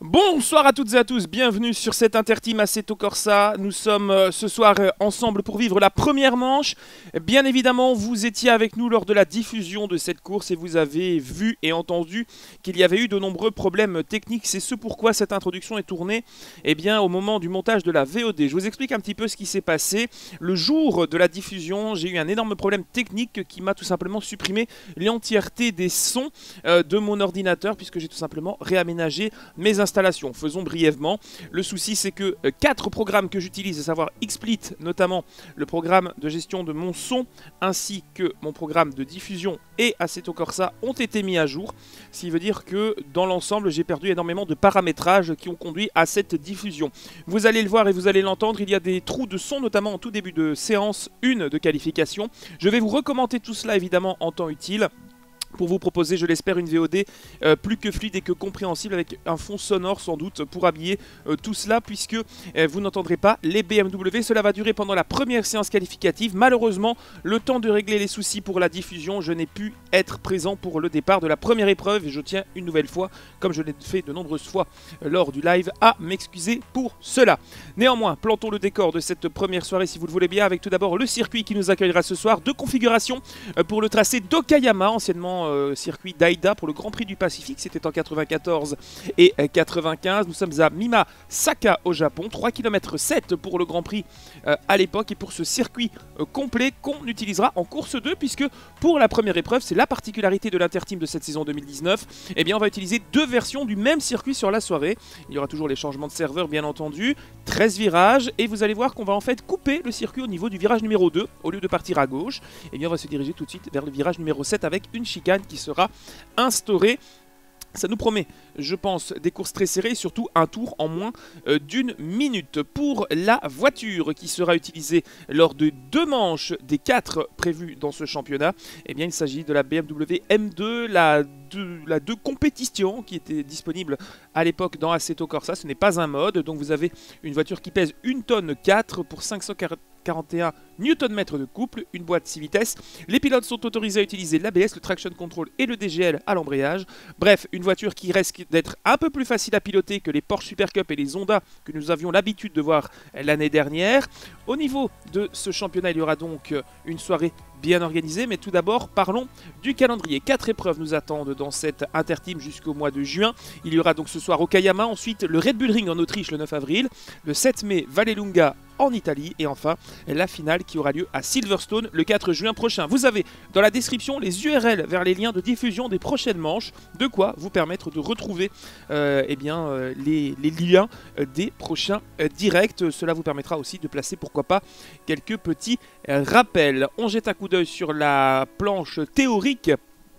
Bonsoir à toutes et à tous, bienvenue sur cette Interteam Assetto Corsa. Nous sommes ce soir ensemble pour vivre la première manche. Bien évidemment, vous étiez avec nous lors de la diffusion de cette course et vous avez vu et entendu qu'il y avait eu de nombreux problèmes techniques. C'est ce pourquoi cette introduction est tournée au moment du montage de la VOD. Je vous explique un petit peu ce qui s'est passé. Le jour de la diffusion, j'ai eu un énorme problème technique qui m'a tout simplement supprimé l'entièreté des sons de mon ordinateur puisque j'ai tout simplement réaménagé mes installations. Faisons brièvement. Le souci, c'est que 4 programmes que j'utilise, à savoir XSplit, notamment le programme de gestion de mon son, ainsi que mon programme de diffusion et Assetto Corsa, ont été mis à jour. Ce qui veut dire que dans l'ensemble, j'ai perdu énormément de paramétrages qui ont conduit à cette diffusion. Vous allez le voir et vous allez l'entendre, il y a des trous de son, notamment en tout début de séance 1 de qualification. Je vais vous recommander tout cela évidemment en temps utile, pour vous proposer, je l'espère, une VOD plus que fluide et que compréhensible avec un fond sonore sans doute pour habiller tout cela puisque vous n'entendrez pas les BMW. Cela va durer pendant la première séance qualificative. Malheureusement, le temps de régler les soucis pour la diffusion, je n'ai pu être présent pour le départ de la première épreuve et je tiens une nouvelle fois, comme je l'ai fait de nombreuses fois lors du live, à m'excuser pour cela. Néanmoins, plantons le décor de cette première soirée si vous le voulez bien avec tout d'abord le circuit qui nous accueillera ce soir. Deux configurations pour le tracé d'Okayama, anciennement circuit d'Aida pour le Grand Prix du Pacifique, c'était en 94 et 95. Nous sommes à Mimasaka au Japon, 3 km 7 pour le Grand Prix à l'époque et pour ce circuit complet qu'on utilisera en course 2 puisque pour la première épreuve, c'est la particularité de l'Interteam de cette saison 2019, on va utiliser deux versions du même circuit sur la soirée. Il y aura toujours les changements de serveur bien entendu, 13 virages et vous allez voir qu'on va en fait couper le circuit au niveau du virage numéro 2 au lieu de partir à gauche. On va se diriger tout de suite vers le virage numéro 7 avec une chicane qui sera instaurée. Ça nous promet, je pense, des courses très serrées et surtout un tour en moins d'une minute. Pour la voiture qui sera utilisée lors de 2 manches des 4 prévues dans ce championnat, il s'agit de la BMW M2, la 2 compétition qui était disponible à l'époque dans Assetto Corsa. Ce n'est pas un mode, donc vous avez une voiture qui pèse 1 tonne 4 pour 541 Nm de couple, une boîte 6 vitesses. Les pilotes sont autorisés à utiliser l'ABS, le traction control et le DGL à l'embrayage. Bref, une voiture qui risque d'être un peu plus facile à piloter que les Porsche Super Cup et les Honda que nous avions l'habitude de voir l'année dernière. Au niveau de ce championnat, il y aura donc une soirée bien organisée, mais tout d'abord parlons du calendrier. 4 épreuves nous attendent dans cette Interteam jusqu'au mois de juin. Il y aura donc ce soir Okayama, ensuite le Red Bull Ring en Autriche le 9 avril, le 7 mai Vallelunga en Italie et enfin la finale qui aura lieu à Silverstone le 4 juin prochain. Vous avez dans la description les URL vers les liens de diffusion des prochaines manches, de quoi vous permettre de retrouver les liens des prochains directs. Cela vous permettra aussi de placer pourquoi pas quelques petits rappels. On jette un coup d'œil sur la planche théorique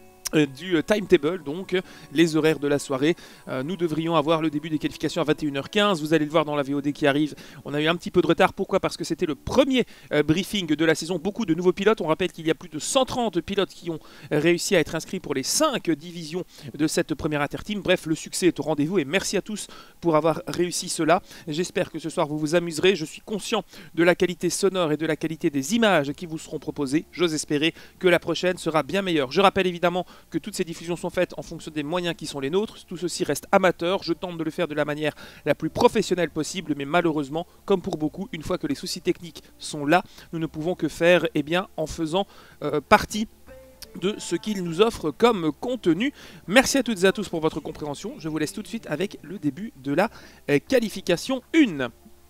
du timetable, donc les horaires de la soirée. Nous devrions avoir le début des qualifications à 21h15. Vous allez le voir dans la VOD qui arrive. On a eu un petit peu de retard. Pourquoi? Parce que c'était le premier briefing de la saison. Beaucoup de nouveaux pilotes. On rappelle qu'il y a plus de 130 pilotes qui ont réussi à être inscrits pour les 5 divisions de cette première Interteam. Bref, le succès est au rendez-vous et merci à tous pour avoir réussi cela. J'espère que ce soir vous vous amuserez. Je suis conscient de la qualité sonore et de la qualité des images qui vous seront proposées. J'ose espérer que la prochaine sera bien meilleure. Je rappelle évidemment que toutes ces diffusions sont faites en fonction des moyens qui sont les nôtres. Tout ceci reste amateur. Je tente de le faire de la manière la plus professionnelle possible, mais malheureusement, comme pour beaucoup, une fois que les soucis techniques sont là, nous ne pouvons que faire en faisant partie de ce qu'il nous offre comme contenu. Merci à toutes et à tous pour votre compréhension. Je vous laisse tout de suite avec le début de la qualification 1.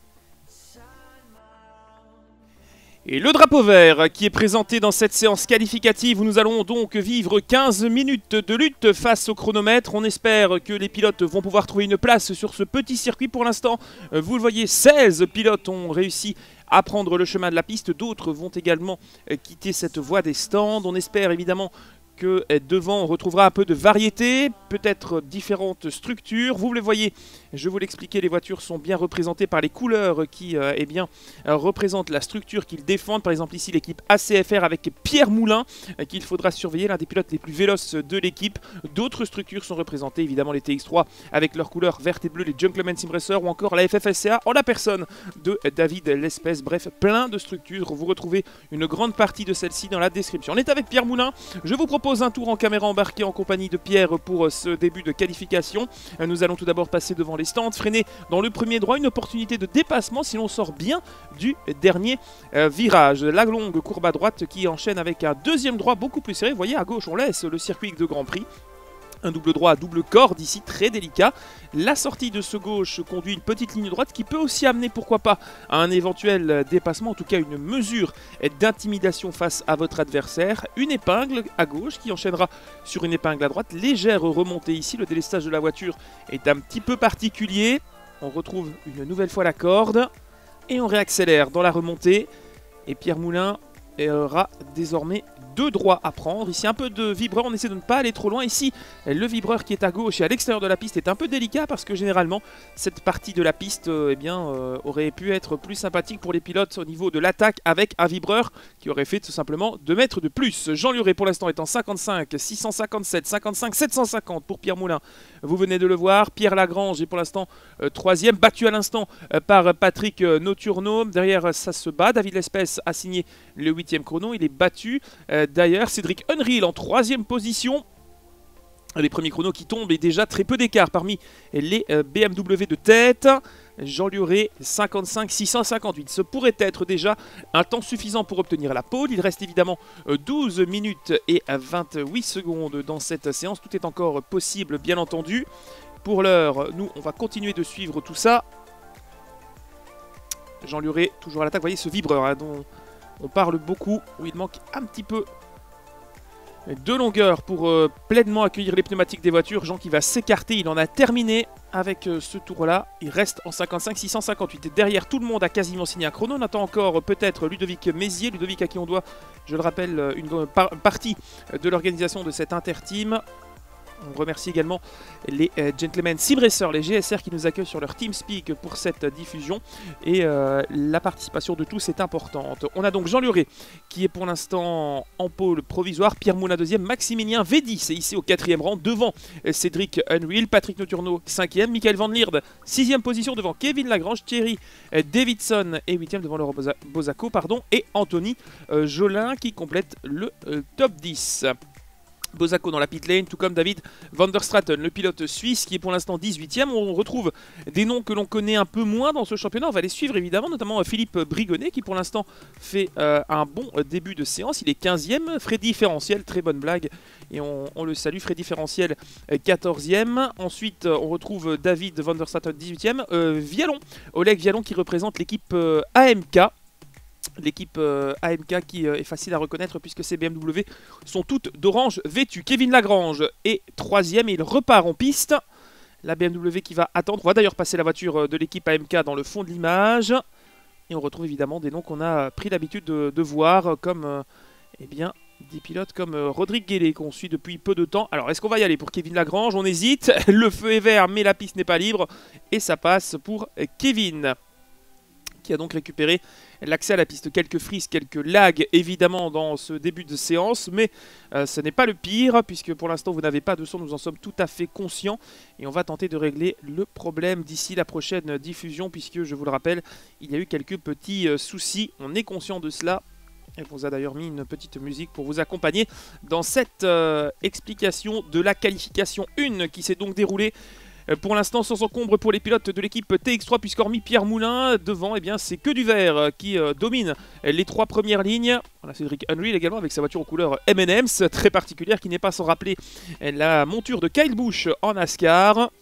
Et le drapeau vert qui est présenté dans cette séance qualificative où nous allons donc vivre 15 minutes de lutte face au chronomètre. On espère que les pilotes vont pouvoir trouver une place sur ce petit circuit. Pour l'instant, vous le voyez, 16 pilotes ont réussi à prendre le chemin de la piste. D'autres vont également quitter cette voie des stands. On espère évidemment que devant on retrouvera un peu de variété, peut-être différentes structures. Vous le voyez, je vous l'expliquais, les voitures sont bien représentées par les couleurs qui représentent la structure qu'ils défendent. Par exemple ici l'équipe ACFR avec Pierre Moulin qu'il faudra surveiller, l'un des pilotes les plus véloces de l'équipe. D'autres structures sont représentées, évidemment les TX3 avec leurs couleurs vertes et bleues, les Junkleman Sim Racer ou encore la FFSCA en la personne de David Lespès. Bref, plein de structures. Vous retrouvez une grande partie de celle-ci dans la description. On est avec Pierre Moulin. Je vous propose propose un tour en caméra embarquée en compagnie de Pierre pour ce début de qualification. Nous allons tout d'abord passer devant les stands, freiner dans le premier droit, une opportunité de dépassement si l'on sort bien du dernier virage. La longue courbe à droite qui enchaîne avec un deuxième droit beaucoup plus serré. Vous voyez, à gauche, on laisse le circuit de Grand Prix. Un double droit à double corde ici, très délicat. La sortie de ce gauche conduit une petite ligne droite qui peut aussi amener, pourquoi pas, à un éventuel dépassement, en tout cas une mesure d'intimidation face à votre adversaire. Une épingle à gauche qui enchaînera sur une épingle à droite. Légère remontée ici, le délestage de la voiture est un petit peu particulier. On retrouve une nouvelle fois la corde et on réaccélère dans la remontée. Et Pierre Moulin aura désormais deux droits à prendre. Ici un peu de vibreur, on essaie de ne pas aller trop loin. Ici le vibreur qui est à gauche et à l'extérieur de la piste est un peu délicat parce que généralement cette partie de la piste aurait pu être plus sympathique pour les pilotes au niveau de l'attaque avec un vibreur qui aurait fait tout simplement 2 mètres de plus. Jean Luret pour l'instant est en 55, 657, 55, 750 pour Pierre Moulin. Vous venez de le voir, Pierre Lagrange est pour l'instant 3e, battu à l'instant par Patrick Noturno. Derrière ça se bat, David Lespès a signé le 8e chrono, il est battu. D'ailleurs, Cédric Unreal en 3e position. Les premiers chronos qui tombent et déjà très peu d'écart parmi les BMW de tête. Jean Luret 55 658. Ce pourrait être déjà un temps suffisant pour obtenir la pole. Il reste évidemment 12 minutes et 28 secondes dans cette séance. Tout est encore possible bien entendu. Pour l'heure, nous on va continuer de suivre tout ça. Jean Luret toujours à l'attaque. Vous voyez ce vibreur hein, dont on parle beaucoup, où il manque un petit peu de longueur pour pleinement accueillir les pneumatiques des voitures. Jean qui va s'écarter, il en a terminé avec ce tour-là. Il reste en 55 658. Et derrière, tout le monde a quasiment signé un chrono. On attend encore peut-être Ludovic Mézier. Ludovic à qui on doit, je le rappelle, une partie de l'organisation de cet interteam. On remercie également les Gentlemen Sim Racer, les GSR qui nous accueillent sur leur TeamSpeak pour cette diffusion. Et la participation de tous est importante. On a donc Jean Luret qui est pour l'instant en pôle provisoire. Pierre Moulin 2e, Maximilien V10 est ici au 4e rang devant Cédric Unreal. Patrick Noturno 5e, Michael Van Lierde 6e position devant Kevin Lagrange. Thierry Davidson est 8e devant Laurent Bozaco et Anthony Jolin qui complète le top 10. Bozaco dans la pit lane, tout comme David Van der Straten, le pilote suisse qui est pour l'instant 18e. On retrouve des noms que l'on connaît un peu moins dans ce championnat. On va les suivre évidemment, notamment Philippe Brigonnet qui pour l'instant fait un bon début de séance. Il est 15e. Freddy Ferrentiel, très bonne blague et on le salue. Freddy Ferrentiel 14e. Ensuite on retrouve David Van der Straten 18e. Vialon, Oleg Vialon qui représente l'équipe AMK. L'équipe AMK qui est facile à reconnaître puisque ces BMW sont toutes d'orange vêtues. Kevin Lagrange est 3e et il repart en piste. La BMW qui va attendre. On va d'ailleurs passer la voiture de l'équipe AMK dans le fond de l'image. Et on retrouve évidemment des noms qu'on a pris l'habitude de voir comme des pilotes comme Rodrigue Guélé qu'on suit depuis peu de temps. Alors est-ce qu'on va y aller pour Kevin Lagrange? On hésite. Le feu est vert mais la piste n'est pas libre. Et ça passe pour Kevin, qui a donc récupéré l'accès à la piste. Quelques frises, quelques lags évidemment dans ce début de séance, mais ce n'est pas le pire puisque pour l'instant vous n'avez pas de son, nous en sommes tout à fait conscients et on va tenter de régler le problème d'ici la prochaine diffusion puisque je vous le rappelle, il y a eu quelques petits soucis, on est conscient de cela. Et on vous a d'ailleurs mis une petite musique pour vous accompagner dans cette explication de la qualification 1 qui s'est donc déroulée pour l'instant sans encombre pour les pilotes de l'équipe TX3 puisqu'hormis Pierre Moulin devant, c'est que du vert qui domine les 3 premières lignes. On a Cédric Unreal également avec sa voiture aux couleurs M&M's très particulière qui n'est pas sans rappeler la monture de Kyle Busch en NASCAR.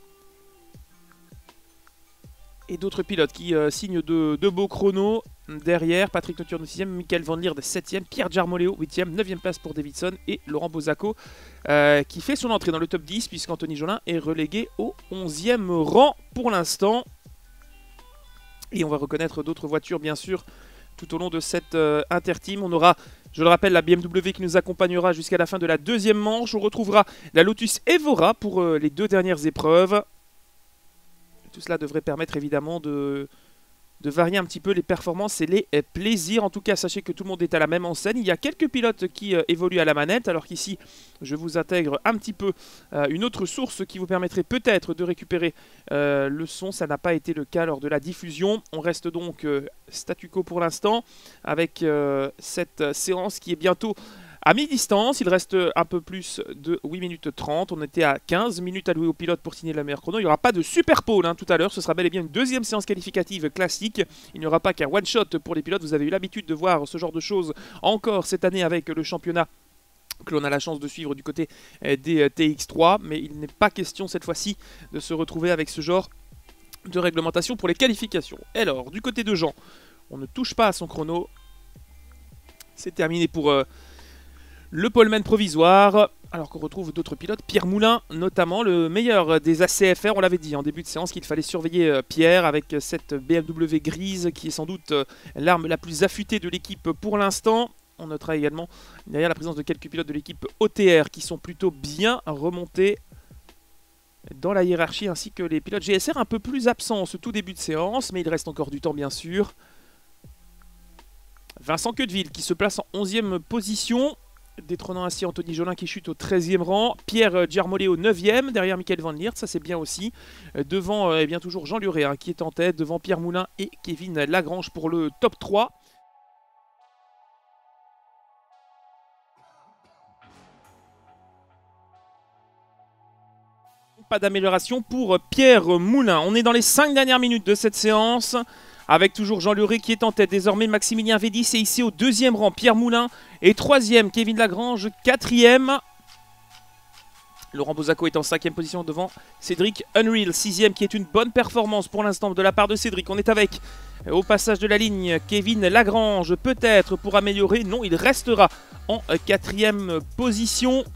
Et d'autres pilotes qui signent de beaux chronos. Derrière, Patrick Noturno 6e, Michael Van Lierde 7e, Pierre Giarmoleo 8e, 9e place pour Davidson et Laurent Bozaco qui fait son entrée dans le top 10 puisqu'Anthony Jolin est relégué au 11e rang pour l'instant. Et on va reconnaître d'autres voitures bien sûr tout au long de cette interteam. On aura, je le rappelle, la BMW qui nous accompagnera jusqu'à la fin de la deuxième manche. On retrouvera la Lotus Evora pour les 2 dernières épreuves. Tout cela devrait permettre évidemment de varier un petit peu les performances et les plaisirs. En tout cas, sachez que tout le monde est à la même enseigne. Il y a quelques pilotes qui évoluent à la manette, alors qu'ici, je vous intègre un petit peu une autre source qui vous permettrait peut-être de récupérer le son. Ça n'a pas été le cas lors de la diffusion. On reste donc statu quo pour l'instant, avec cette séance qui est bientôt à mi-distance. Il reste un peu plus de 8 minutes 30. On était à 15 minutes allouées au pilote pour signer la meilleure chrono. Il n'y aura pas de super pole tout à l'heure. Ce sera bel et bien une deuxième séance qualificative classique. Il n'y aura pas qu'un one-shot pour les pilotes. Vous avez eu l'habitude de voir ce genre de choses encore cette année avec le championnat que l'on a la chance de suivre du côté des TX3. Mais il n'est pas question cette fois-ci de se retrouver avec ce genre de réglementation pour les qualifications. Alors, du côté de Jean, on ne touche pas à son chrono. C'est terminé pour le poleman provisoire. Alors qu'on retrouve d'autres pilotes. Pierre Moulin, notamment, le meilleur des ACFR. On l'avait dit en début de séance qu'il fallait surveiller Pierre avec cette BMW grise qui est sans doute l'arme la plus affûtée de l'équipe pour l'instant. On notera également derrière la présence de quelques pilotes de l'équipe OTR qui sont plutôt bien remontés dans la hiérarchie, ainsi que les pilotes GSR un peu plus absents en ce tout début de séance, mais il reste encore du temps bien sûr. Vincent Queudeville qui se place en 11e position, détrônant ainsi Anthony Jolin qui chute au 13e rang. Pierre Giarmollet au 9e, derrière Michael Van Liert, ça c'est bien aussi. Devant eh bien toujours Jean Luret qui est en tête, devant Pierre Moulin et Kevin Lagrange pour le top 3. Pas d'amélioration pour Pierre Moulin. On est dans les 5 dernières minutes de cette séance, avec toujours Jean Luret qui est en tête. Désormais, Maximilien Védis est ici au 2e rang. Pierre Moulin est 3e. Kevin Lagrange, 4e. Laurent Bozaco est en 5e position devant Cédric Unreal, 6e, qui est une bonne performance pour l'instant de la part de Cédric. On est avec, au passage de la ligne, Kevin Lagrange, peut-être pour améliorer. Non, il restera en 4e position.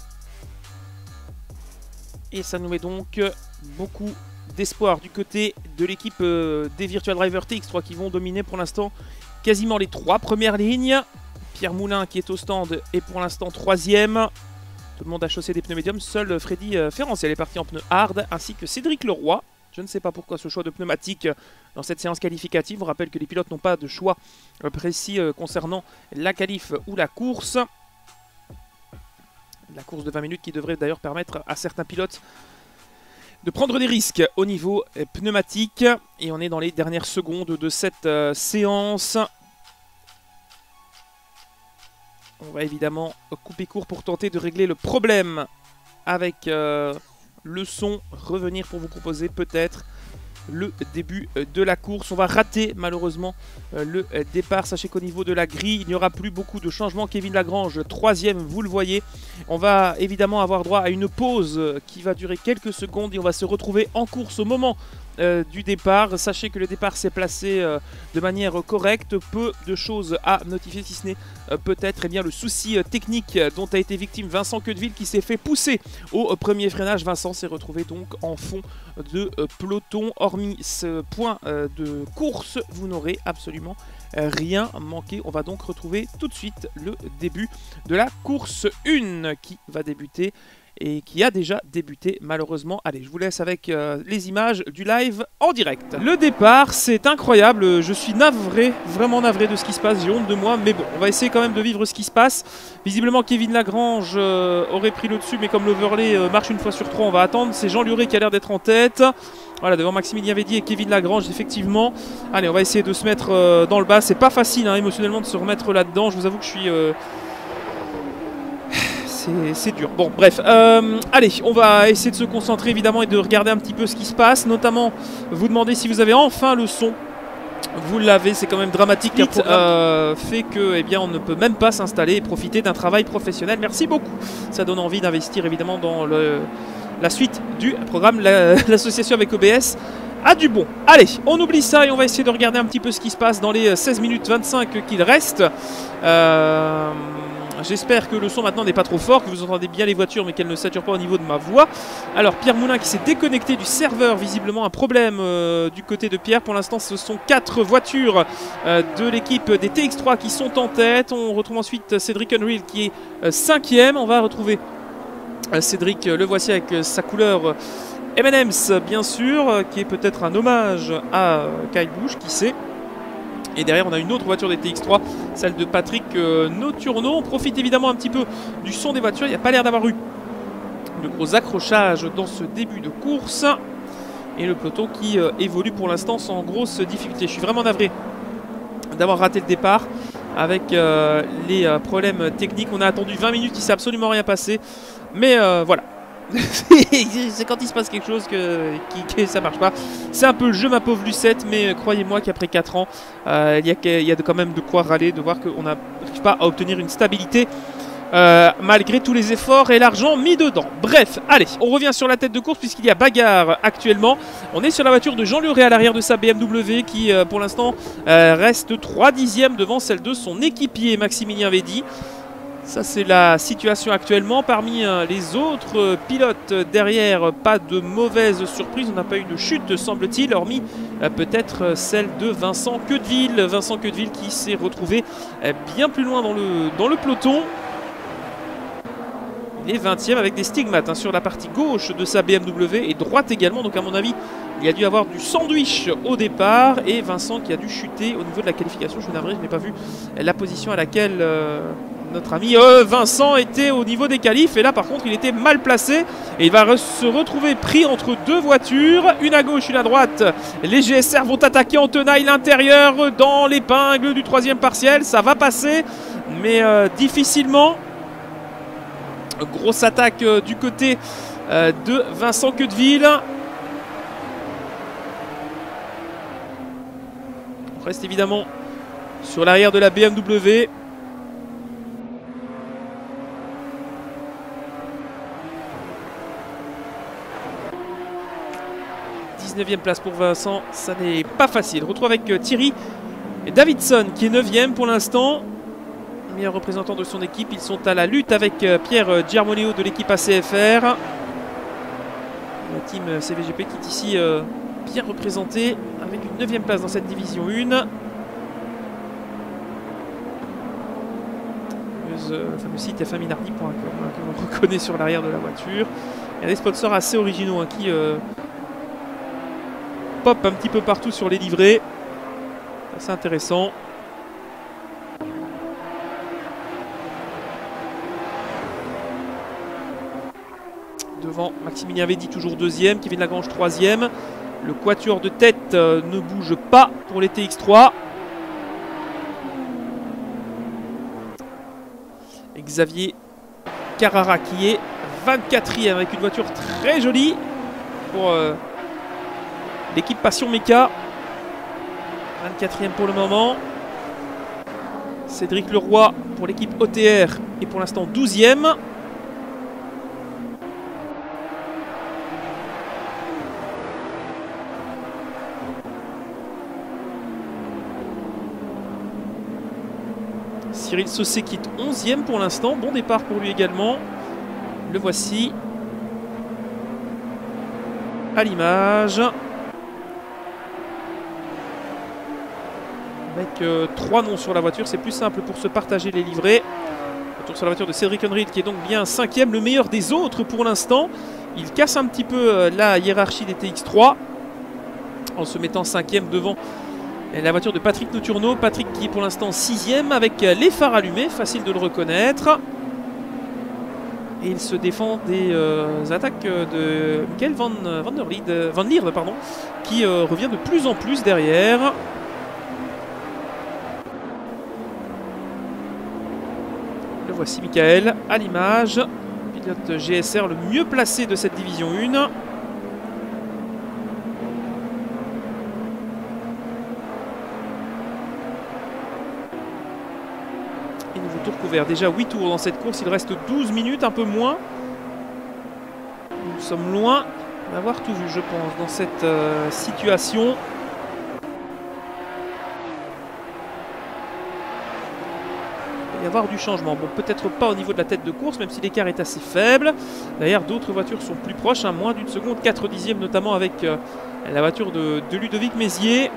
Et ça nous met donc beaucoup d'espoir du côté de l'équipe des Virtual Driver TX3 qui vont dominer pour l'instant quasiment les 3 premières lignes. Pierre Moulin qui est au stand est pour l'instant 3e. Tout le monde a chaussé des pneus médiums. Seul Freddy Ferranciel est parti en pneus hard, ainsi que Cédric Leroy. Je ne sais pas pourquoi ce choix de pneumatique dans cette séance qualificative. On rappelle que les pilotes n'ont pas de choix précis concernant la qualif ou la course. La course de 20 minutes qui devrait d'ailleurs permettre à certains pilotes de prendre des risques au niveau pneumatique. Et on est dans les dernières secondes de cette séance. On va évidemment couper court pour tenter de régler le problème avec le son. Revenir pour vous proposer peut-être le début de la course. On va rater malheureusement le départ. Sachez qu'au niveau de la grille, il n'y aura plus beaucoup de changements. Kevin Lagrange, 3e, vous le voyez. On va évidemment avoir droit à une pause qui va durer quelques secondes et on va se retrouver en course au moment du départ. Sachez que le départ s'est placé de manière correcte. Peu de choses à notifier, si ce n'est peut-être le souci technique dont a été victime Vincent Queudeville qui s'est fait pousser au premier freinage. Vincent s'est retrouvé donc en fond de peloton. Hormis ce point de course, vous n'aurez absolument rien manqué. On va donc retrouver tout de suite le début de la course 1 qui va débuter et qui a déjà débuté malheureusement. Allez, je vous laisse avec les images du live en direct. Le départ, c'est incroyable, je suis navré, vraiment navré de ce qui se passe, j'ai honte de moi, mais bon, on va essayer quand même de vivre ce qui se passe. Visiblement, Kevin Lagrange aurait pris le dessus, mais comme l'overlay marche une fois sur 3, on va attendre. C'est Jean Luret qui a l'air d'être en tête. Voilà, devant Maximilien Védis et Kevin Lagrange, effectivement. Allez, on va essayer de se mettre dans le bas. C'est pas facile, émotionnellement, de se remettre là-dedans. Je vous avoue que je suis... C'est dur. Bon, bref. Allez, on va essayer de se concentrer, évidemment, et de regarder un petit peu ce qui se passe. Notamment, vous demander si vous avez enfin le son. Vous l'avez, c'est quand même dramatique. Fait que, eh bien, on ne peut même pas s'installer et profiter d'un travail professionnel. Merci beaucoup. Ça donne envie d'investir, évidemment, dans la suite du programme. L'association avec OBS a du bon. Allez, on oublie ça et on va essayer de regarder un petit peu ce qui se passe dans les 16 minutes 25 qu'il reste. J'espère que le son maintenant n'est pas trop fort, que vous entendez bien les voitures mais qu'elles ne saturent pas au niveau de ma voix. Alors Pierre Moulin qui s'est déconnecté du serveur, visiblement un problème du côté de Pierre. Pour l'instant ce sont 4 voitures de l'équipe des TX3 qui sont en tête. On retrouve ensuite Cédric Unreal qui est 5e. On va retrouver Cédric, le voici avec sa couleur M&M's bien sûr, qui est peut-être un hommage à Kyle Busch, qui sait. Et derrière on a une autre voiture des TX3, celle de Patrick Noturno. On profite évidemment un petit peu du son des voitures. Il n'y a pas l'air d'avoir eu de gros accrochages dans ce début de course. Et le peloton qui évolue pour l'instant sans grosse difficulté. Je suis vraiment navré d'avoir raté le départ. avec les problèmes techniques. On a attendu 20 minutes, il ne s'est absolument rien passé. Mais voilà. C'est quand il se passe quelque chose que ça marche pas. C'est un peu le jeu, ma pauvre Lucette, mais croyez-moi qu'après 4 ans, il y a quand même de quoi râler, de voir qu'on n'arrive pas à obtenir une stabilité malgré tous les efforts et l'argent mis dedans. Bref, allez, on revient sur la tête de course puisqu'il y a bagarre actuellement. On est sur la voiture de Jean Leray à l'arrière de sa BMW qui, pour l'instant, reste 3 dixièmes devant celle de son équipier Maximilien Védy. Ça, c'est la situation actuellement. Parmi les autres pilotes derrière, pas de mauvaise surprise. On n'a pas eu de chute, semble-t-il, hormis peut-être celle de Vincent Queudeville. Vincent Queudeville qui s'est retrouvé bien plus loin dans le peloton. Il est 20e avec des stigmates sur la partie gauche de sa BMW et droite également. Donc, à mon avis, il y a dû avoir du sandwich au départ. Et Vincent qui a dû chuter au niveau de la qualification. Je suis navré, je n'ai pas vu la position à laquelle... notre ami Vincent était au niveau des qualifs et là par contre il était mal placé et il va se retrouver pris entre deux voitures, une à gauche, une à droite. Les GSR vont attaquer en tenaille l'intérieur dans l'épingle du troisième partiel, ça va passer mais difficilement. Grosse attaque du côté de Vincent Queudeville. On reste évidemment sur l'arrière de la BMW. 19e place pour Vincent, ça n'est pas facile. Retrouve avec Thierry Davidson qui est 9e pour l'instant. Meilleur représentant de son équipe. Ils sont à la lutte avec Pierre Giarmoneo de l'équipe ACFR. La team CVGP qui est ici bien représentée avec une 9e place dans cette division 1. Le fameux site fminardi.com que l'on reconnaît sur l'arrière de la voiture. Il y a des sponsors assez originaux qui pop un petit peu partout sur les livrets. C'est intéressant. Devant Maximilien Védy toujours 2e, Kevin Lagrange 3e. Le quatuor de tête ne bouge pas pour les TX3. Et Xavier Carrara qui est 24e avec une voiture très jolie pour l'équipe Passion Meca. 24e pour le moment. Cédric Leroy pour l'équipe OTR est pour l'instant 12e. Cyril Saucé quitte 11e pour l'instant. Bon départ pour lui également. Le voici à l'image. Avec 3 noms sur la voiture, c'est plus simple pour se partager les livrets. Retour sur la voiture de Cédric Henry qui est donc bien 5e, le meilleur des autres pour l'instant. Il casse un petit peu la hiérarchie des TX3 en se mettant 5e devant la voiture de Patrick Noturno. Patrick qui est pour l'instant 6e avec les phares allumés, facile de le reconnaître. Et il se défend des attaques de Michael Van Lierde, qui revient de plus en plus derrière. Le voici Michael à l'image, pilote GSR le mieux placé de cette division 1. Et nouveau tour couvert, déjà 8 tours dans cette course, il reste 12 minutes, un peu moins. Nous sommes loin d'avoir tout vu, je pense, dans cette situation. Il va y avoir du changement. Bon, peut-être pas au niveau de la tête de course, même si l'écart est assez faible. D'ailleurs, d'autres voitures sont plus proches, moins d'une seconde, 4 dixièmes, notamment avec la voiture de Ludovic Mézier,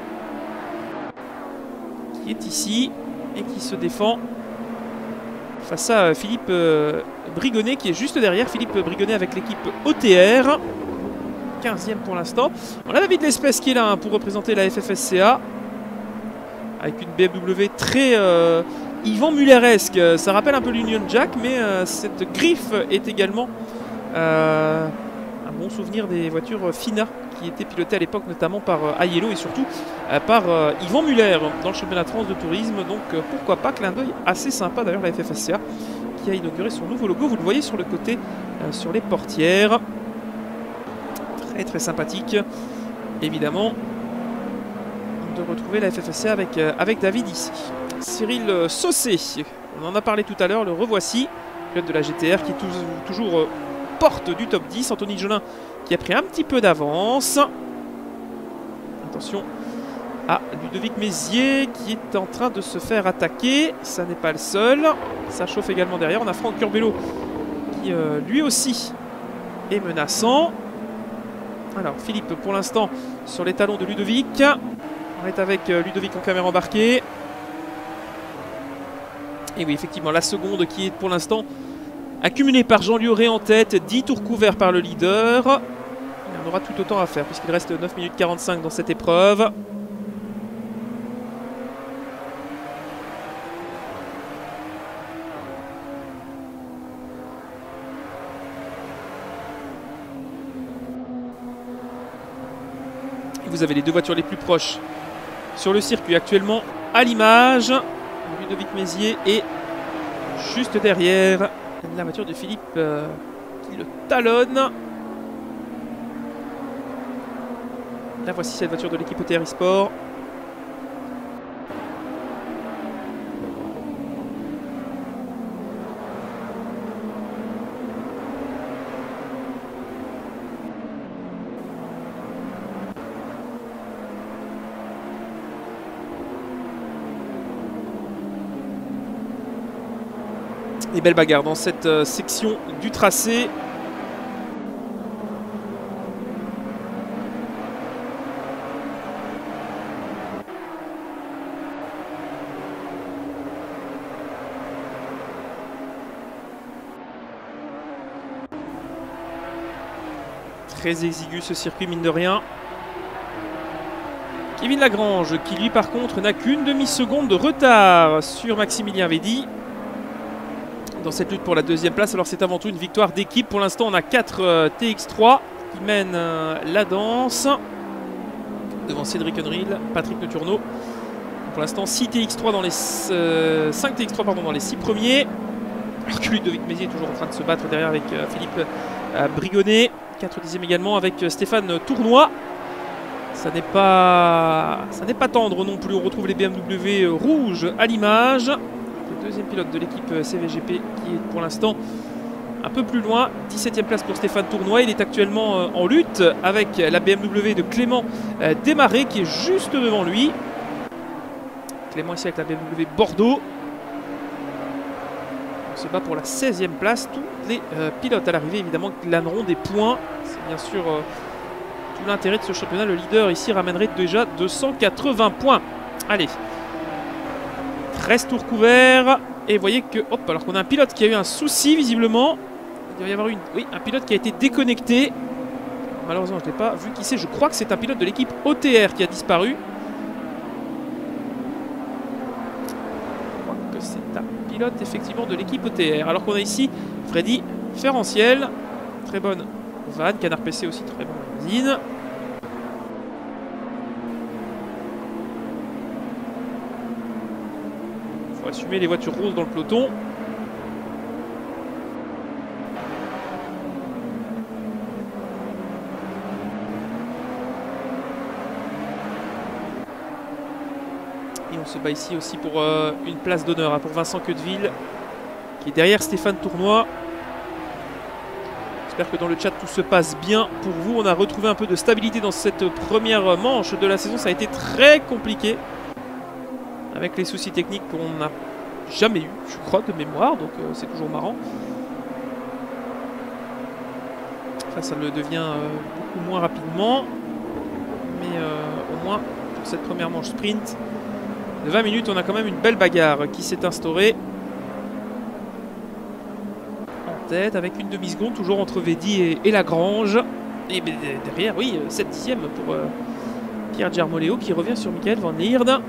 qui est ici et qui se défend face à Philippe Brigonnet, qui est juste derrière. Philippe Brigonnet avec l'équipe OTR, 15e pour l'instant. On a David Lespèce qui est là pour représenter la FFSCA, avec une BMW très... Yvan Mulleresque, ça rappelle un peu l'Union Jack, mais cette griffe est également un bon souvenir des voitures FINA qui étaient pilotées à l'époque notamment par Aiello et surtout par Yvan Muller dans le championnat de France de tourisme. Donc pourquoi pas, clin d'œil assez sympa d'ailleurs la FFSCA qui a inauguré son nouveau logo. Vous le voyez sur le côté, sur les portières. Très très sympathique. Évidemment, de retrouver la FFSCA avec David ici. Cyril Saucé, on en a parlé tout à l'heure, le revoici. Pilote de la GTR qui toujours porte du top 10. Anthony Jolin qui a pris un petit peu d'avance. Attention à Ludovic Mézier qui est en train de se faire attaquer. Ça n'est pas le seul. Ça chauffe également derrière. On a Franck Curbelo qui lui aussi est menaçant. Alors Philippe pour l'instant sur les talons de Ludovic. On est avec Ludovic en caméra embarquée. Et oui, effectivement, la seconde qui est pour l'instant accumulée par Jean Lioré en tête, 10 tours couverts par le leader. Il en aura tout autant à faire puisqu'il reste 9 minutes 45 dans cette épreuve. Et vous avez les deux voitures les plus proches sur le circuit actuellement à l'image. Ludovic Mézier est juste derrière la voiture de Philippe qui le talonne. Là voici cette voiture de l'équipe ETR eSport. Et belle bagarre dans cette section du tracé. Très exigu ce circuit mine de rien. Kevin Lagrange qui lui par contre n'a qu'une demi-seconde de retard sur Maximilien Védy dans cette lutte pour la deuxième place. Alors c'est avant tout une victoire d'équipe. Pour l'instant on a 4 TX3 qui mènent la danse devant Cédric Henril, Patrick Netourneau. Pour l'instant 6 TX3 dans les 5 TX3 pardon, dans les 6 premiers. Alors que Ludovic Mézier est toujours en train de se battre derrière avec Philippe Brigonnet. 4 dixièmes également avec Stéphane Tournois. Ça n'est pas tendre non plus. On retrouve les BMW rouges à l'image. Le deuxième pilote de l'équipe CVGP qui est pour l'instant un peu plus loin. 17e place pour Stéphane Tournois. Il est actuellement en lutte avec la BMW de Clément Desmarais qui est juste devant lui. Clément ici avec la BMW Bordeaux. On se bat pour la 16e place. Tous les pilotes à l'arrivée évidemment glaneront des points. C'est bien sûr tout l'intérêt de ce championnat. Le leader ici ramènerait déjà 280 points. Allez. 13 tours couverts. Et vous voyez que, hop, alors qu'on a un pilote qui a eu un souci visiblement. Il doit y avoir un pilote qui a été déconnecté. Malheureusement, je ne l'ai pas vu qui c'est. Je crois que c'est un pilote de l'équipe OTR qui a disparu. Je crois que c'est un pilote effectivement de l'équipe OTR. Alors qu'on a ici Freddy Ferranciel. Très bonne vanne. Canard PC aussi, très bon magazine. Assumer les voitures roses dans le peloton. Et on se bat ici aussi pour une place d'honneur pour Vincent Queudeville qui est derrière Stéphane Tournois. J'espère que dans le chat tout se passe bien pour vous. On a retrouvé un peu de stabilité dans cette première manche de la saison. Ça a été très compliqué avec les soucis techniques qu'on n'a jamais eu, je crois, de mémoire, donc c'est toujours marrant. Enfin, ça le devient beaucoup moins rapidement, mais au moins pour cette première manche sprint de 20 minutes, on a quand même une belle bagarre qui s'est instaurée en tête avec une demi-seconde, toujours entre Védy et Lagrange. Et derrière, oui, 7 dixièmes pour Pierre Giarmoléo qui revient sur Michael Van Lierde.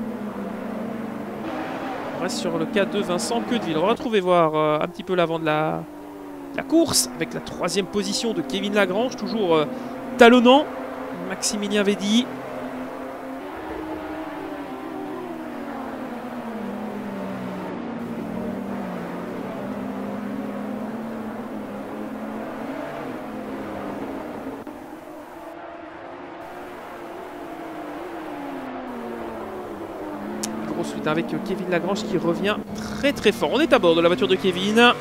On reste sur le cas de Vincent Queudeville. On va retrouver voir un petit peu l'avant de la la course avec la 3e position de Kevin Lagrange, toujours talonnant Maximilien Védy. Grosse lutte avec Kevin Lagrange qui revient très fort. On est à bord de la voiture de Kevin.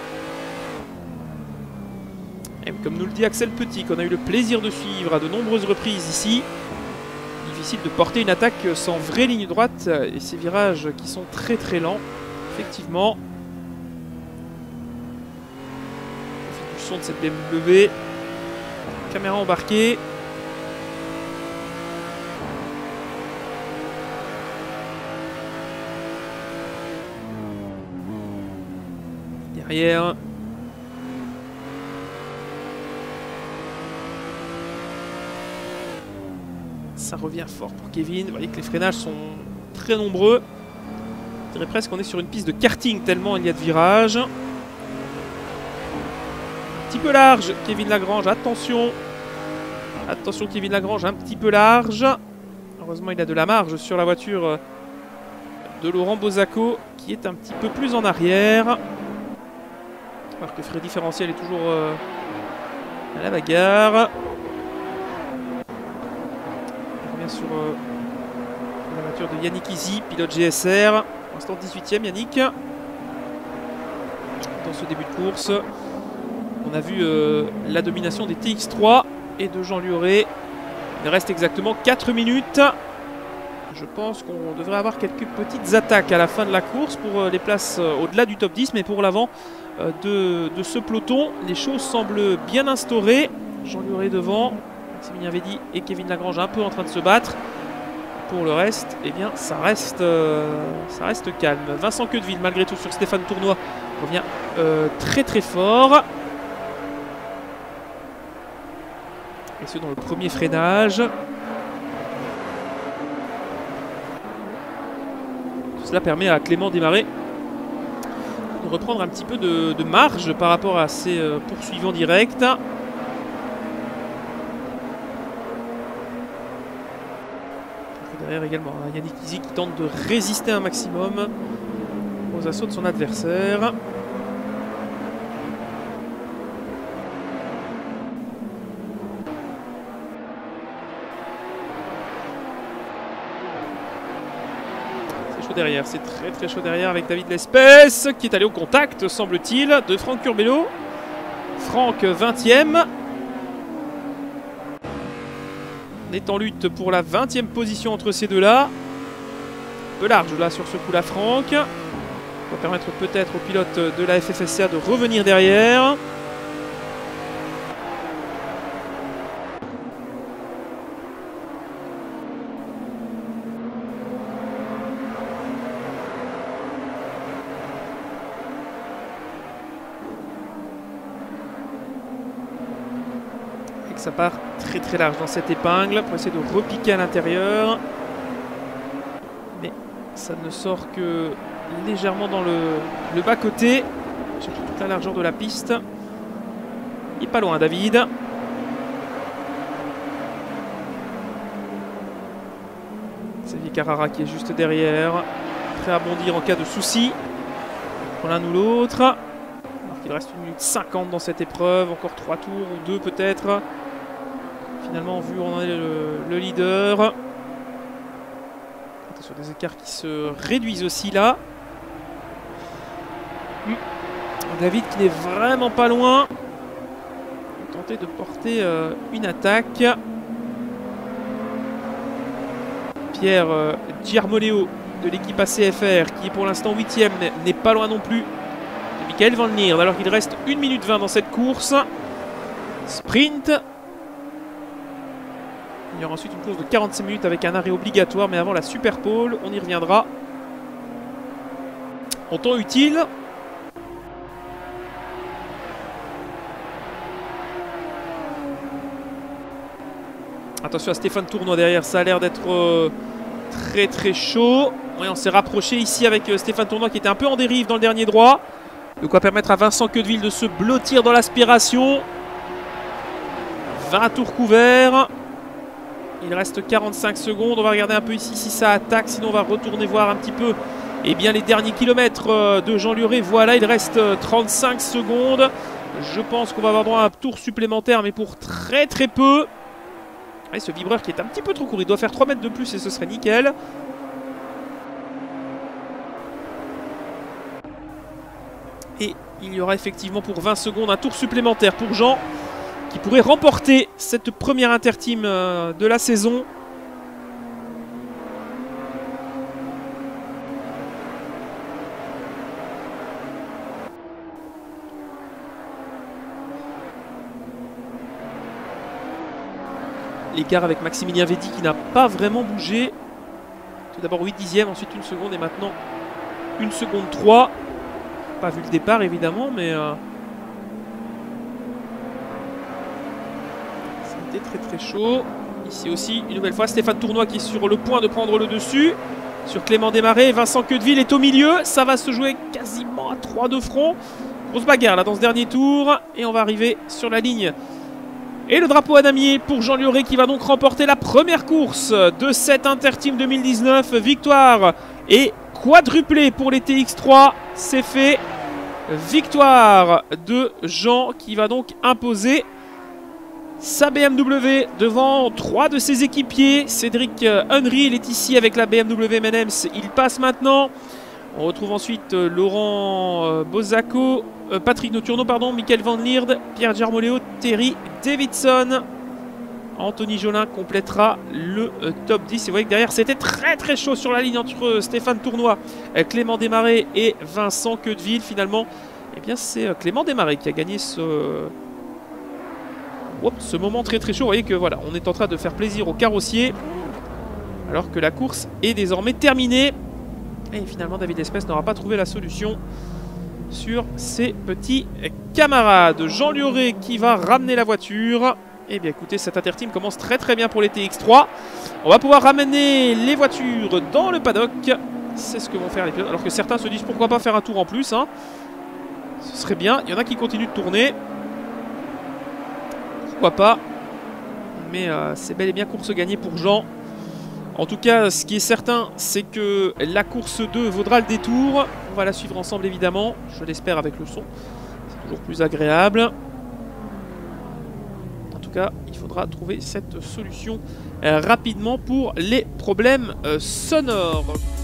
Et comme nous le dit Axel Petit, qu'on a eu le plaisir de suivre à de nombreuses reprises ici, difficile de porter une attaque sans vraie ligne droite et ces virages qui sont très lents. Effectivement. On fait du son de cette BMW. Caméra embarquée. Derrière. Ça revient fort pour Kevin. Vous voyez que les freinages sont très nombreux. Je dirais presque qu'on est sur une piste de karting tellement il y a de virages. Un petit peu large, Kevin Lagrange. Attention. Attention Kevin Lagrange, un petit peu large. Heureusement il a de la marge sur la voiture de Laurent Bozaco qui est un petit peu plus en arrière. Alors que Freddy Ferranciel est toujours à la bagarre. Sur la voiture de Yannick Izzy, pilote GSR. Pour l'instant 18e Yannick. Dans ce début de course, on a vu la domination des TX3 et de Jean Lioré. Il reste exactement 4 minutes. Je pense qu'on devrait avoir quelques petites attaques à la fin de la course pour les places au-delà du top 10. Mais pour l'avant de ce peloton, les choses semblent bien instaurées. Jean Lioré devant. Maximilien Védy et Kevin Lagrange un peu en train de se battre. Pour le reste, eh bien, ça reste calme. Vincent Queudeville, malgré tout, sur Stéphane Tournoy, revient très fort. Et ce, dans le premier freinage. Tout cela permet à Clément Desmarais de reprendre un petit peu de marge par rapport à ses poursuivants directs. Derrière également Yannick Izzy qui tente de résister un maximum aux assauts de son adversaire. C'est chaud derrière, c'est très chaud derrière avec David Lespès qui est allé au contact, semble-t-il, de Franck Curbelo. Franck 20e. On est en lutte pour la 20e position entre ces deux-là. Un peu large là sur ce coup-là, Franck. Ça va permettre peut-être au pilote de la FFSCA de revenir derrière. Ça part très large dans cette épingle pour essayer de repiquer à l'intérieur. Mais ça ne sort que légèrement dans le bas-côté. Cherche toute la largeur de la piste. Il n'est pas loin, David. Xavier Carrara qui est juste derrière. Prêt à bondir en cas de souci. Pour l'un ou l'autre. Alors qu'il reste 1 minute 50 dans cette épreuve. Encore 3 tours ou 2 peut-être. Finalement, vu où on en est le leader. Attention, des écarts qui se réduisent aussi là. David qui n'est vraiment pas loin. On va tenter de porter une attaque. Pierre Giarmoleo de l'équipe ACFR qui est pour l'instant 8e n'est pas loin non plus de Michael Van Lierde alors qu'il reste 1 minute 20 dans cette course. Sprint. Il y aura ensuite une course de 45 minutes avec un arrêt obligatoire, mais avant la Super Pole, on y reviendra. En temps utile. Attention à Stéphane Tournoy derrière, ça a l'air d'être très chaud. Ouais, on s'est rapproché ici avec Stéphane Tournoy qui était un peu en dérive dans le dernier droit. De quoi permettre à Vincent Queudeville de se blottir dans l'aspiration. 20 tours couverts. Il reste 45 secondes. On va regarder un peu ici si ça attaque. Sinon, on va retourner voir un petit peu les derniers kilomètres de Jean Lioré. Voilà, il reste 35 secondes. Je pense qu'on va avoir droit à un tour supplémentaire, mais pour très très peu. Et ce vibreur qui est un petit peu trop court. Il doit faire 3 mètres de plus et ce serait nickel. Et il y aura effectivement pour 20 secondes un tour supplémentaire pour Jean, qui pourrait remporter cette première interteam de la saison. L'écart avec Maximilien Védy qui n'a pas vraiment bougé. Tout d'abord 8 dixièmes, ensuite 1 seconde et maintenant 1 seconde 3. Pas vu le départ évidemment, mais c'était très très chaud. Ici aussi, une nouvelle fois, Stéphane Tournois qui est sur le point de prendre le dessus. Sur Clément Desmarais, Vincent Queudeville est au milieu. Ça va se jouer quasiment à 3 de front. Grosse bagarre là dans ce dernier tour. Et on va arriver sur la ligne. Et le drapeau à damier pour Jean Lioré qui va donc remporter la première course de cette Interteam 2019. Victoire et quadruplé pour les TX3. C'est fait. Victoire de Jean qui va donc imposer sa BMW devant 3 de ses équipiers. Cédric Henry, il est ici avec la BMW M&M's. Il passe maintenant. On retrouve ensuite Laurent Bozaco, Patrick Noturno, pardon, Michael Van Lierde, Pierre Giarmoleo, Terry Davidson. Anthony Jolin complétera le top 10. Et vous voyez que derrière, c'était très très chaud sur la ligne entre Stéphane Tournois, Clément Desmarais et Vincent Queudeville. Finalement, eh bien, c'est Clément Desmarais qui a gagné ce moment très très chaud. Vous voyez que voilà, on est en train de faire plaisir aux carrossiers alors que la course est désormais terminée. Et finalement, David Espèce n'aura pas trouvé la solution sur ses petits camarades. Jean Lioré qui va ramener la voiture. Eh bien écoutez, cette interteam commence très très bien pour les TX3. On va pouvoir ramener les voitures dans le paddock. C'est ce que vont faire les pilotes. Alors que certains se disent pourquoi pas faire un tour en plus, hein. Ce serait bien. Il y en a qui continuent de tourner. Pourquoi pas. Mais c'est bel et bien course gagnée pour Jean. En tout cas, ce qui est certain, c'est que la course 2 vaudra le détour. On va la suivre ensemble évidemment. Je l'espère avec le son. C'est toujours plus agréable. En tout cas, il faudra trouver cette solution rapidement pour les problèmes sonores.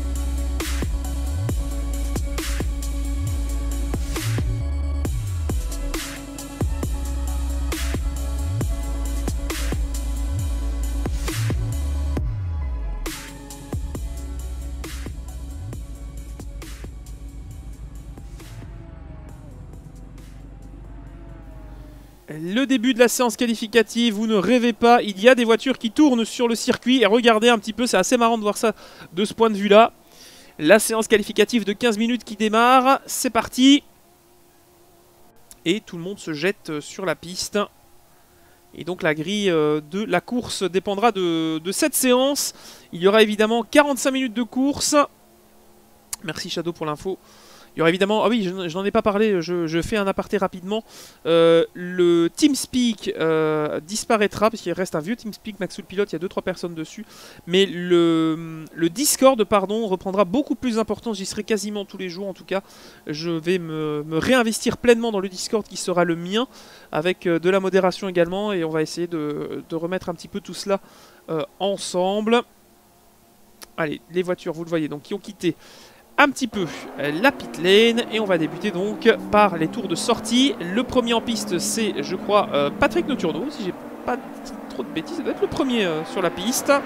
Le début de la séance qualificative, vous ne rêvez pas, il y a des voitures qui tournent sur le circuit. Et regardez un petit peu, c'est assez marrant de voir ça de ce point de vue-là. La séance qualificative de 15 minutes qui démarre, c'est parti. Et tout le monde se jette sur la piste. Et donc la grille de la course dépendra de cette séance. Il y aura évidemment 45 minutes de course. Merci Shadow pour l'info. Il y aura évidemment... Ah oui, je n'en ai pas parlé, je fais un aparté rapidement. Le TeamSpeak disparaîtra, parce qu'il reste un vieux TeamSpeak Maxwell Pilote, il y a 2-3 personnes dessus. Mais le Discord, pardon, reprendra beaucoup plus d'importance, j'y serai quasiment tous les jours en tout cas. Je vais me réinvestir pleinement dans le Discord qui sera le mien, avec de la modération également, et on va essayer de remettre un petit peu tout cela ensemble. Allez, les voitures, vous le voyez, donc qui ont quitté un petit peu la pit lane et on va débuter donc par les tours de sortie. Le premier en piste c'est je crois Patrick Noturno, si j'ai pas dit trop de bêtises, ça doit être le premier sur la piste. En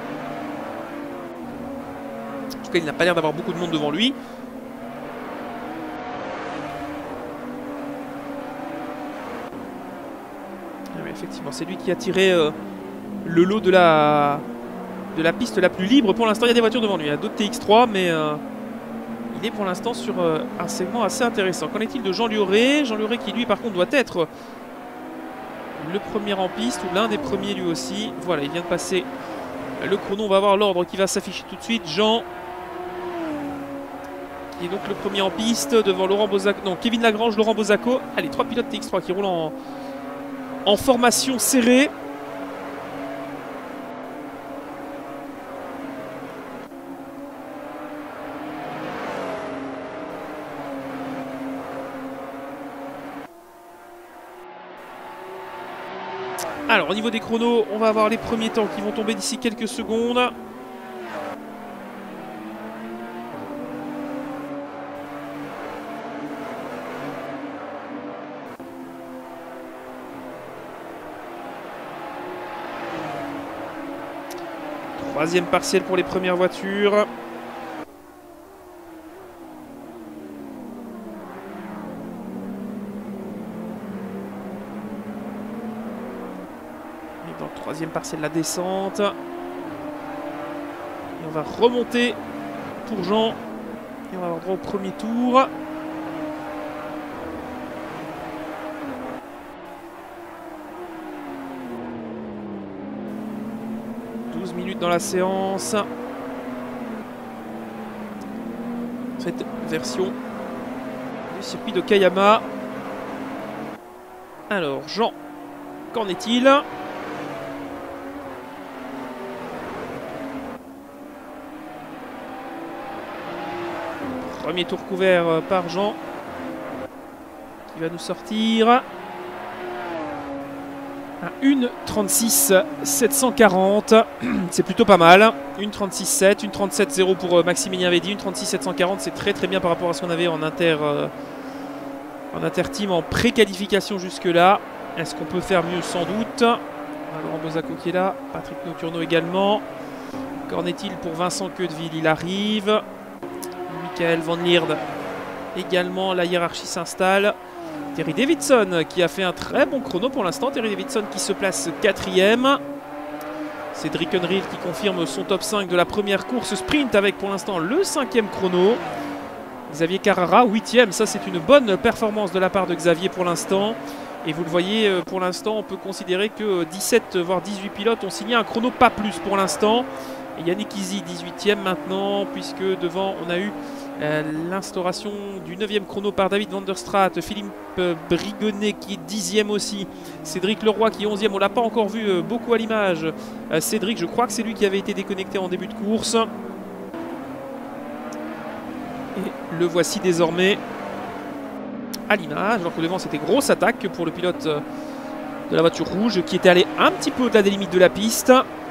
tout cas il n'a pas l'air d'avoir beaucoup de monde devant lui. Mais effectivement c'est lui qui a tiré le lot de la piste la plus libre pour l'instant. Il y a des voitures devant lui, il y a d'autres TX3 mais il est pour l'instant sur un segment assez intéressant. Qu'en est-il de Jean Lioré? Jean Lioré qui lui par contre doit être le premier en piste ou l'un des premiers lui aussi. Voilà, il vient de passer le chrono. On va voir l'ordre qui va s'afficher tout de suite. Jean qui est donc le premier en piste devant Laurent Bozaco, non, Kevin Lagrange, Laurent Bozaco. Allez, 3 pilotes TX3 qui roulent en formation serrée. Alors au niveau des chronos, on va avoir les premiers temps qui vont tomber d'ici quelques secondes. Troisième partiel pour les premières voitures. Dans le troisième partiel, la descente. Et on va remonter pour Jean. Et on va avoir droit au premier tour. Minutes dans la séance. Cette version du circuit de Kayama. Alors, Jean, qu'en est-il? Premier tour couvert par Jean, qui va nous sortir à 1:36 740. C'est plutôt pas mal. 1:36 7, 1:37 0 pour Maximilien Védy. 1:36 740, c'est très très bien par rapport à ce qu'on avait en inter-team en pré-qualification jusque-là. Est-ce qu'on peut faire mieux? Sans doute. Laurent Bozaco qui est là, Patrick Nocturno également. Qu'en est-il pour Vincent Queudeville? Il arrive. Michael Van Lierde également. La hiérarchie s'installe. Terry Davidson qui a fait un très bon chrono pour l'instant. Terry Davidson qui se place 4e. Cédric Henry qui confirme son top 5 de la première course sprint avec pour l'instant le 5e chrono. Xavier Carrara 8e. Ça c'est une bonne performance de la part de Xavier pour l'instant. Et vous le voyez, pour l'instant on peut considérer que 17 voire 18 pilotes ont signé un chrono pas plus pour l'instant. Et Yannick Izzy 18e maintenant, puisque devant on a eu l'instauration du 9e chrono par David Van der Straat, Philippe Brigonnet qui est 10e aussi, Cédric Leroy qui est 11e, on ne l'a pas encore vu beaucoup à l'image. Cédric, je crois que c'est lui qui avait été déconnecté en début de course. Et le voici désormais à l'image, alors que devant c'était grosse attaque pour le pilote de la voiture rouge qui était allé un petit peu au-delà des limites de la piste.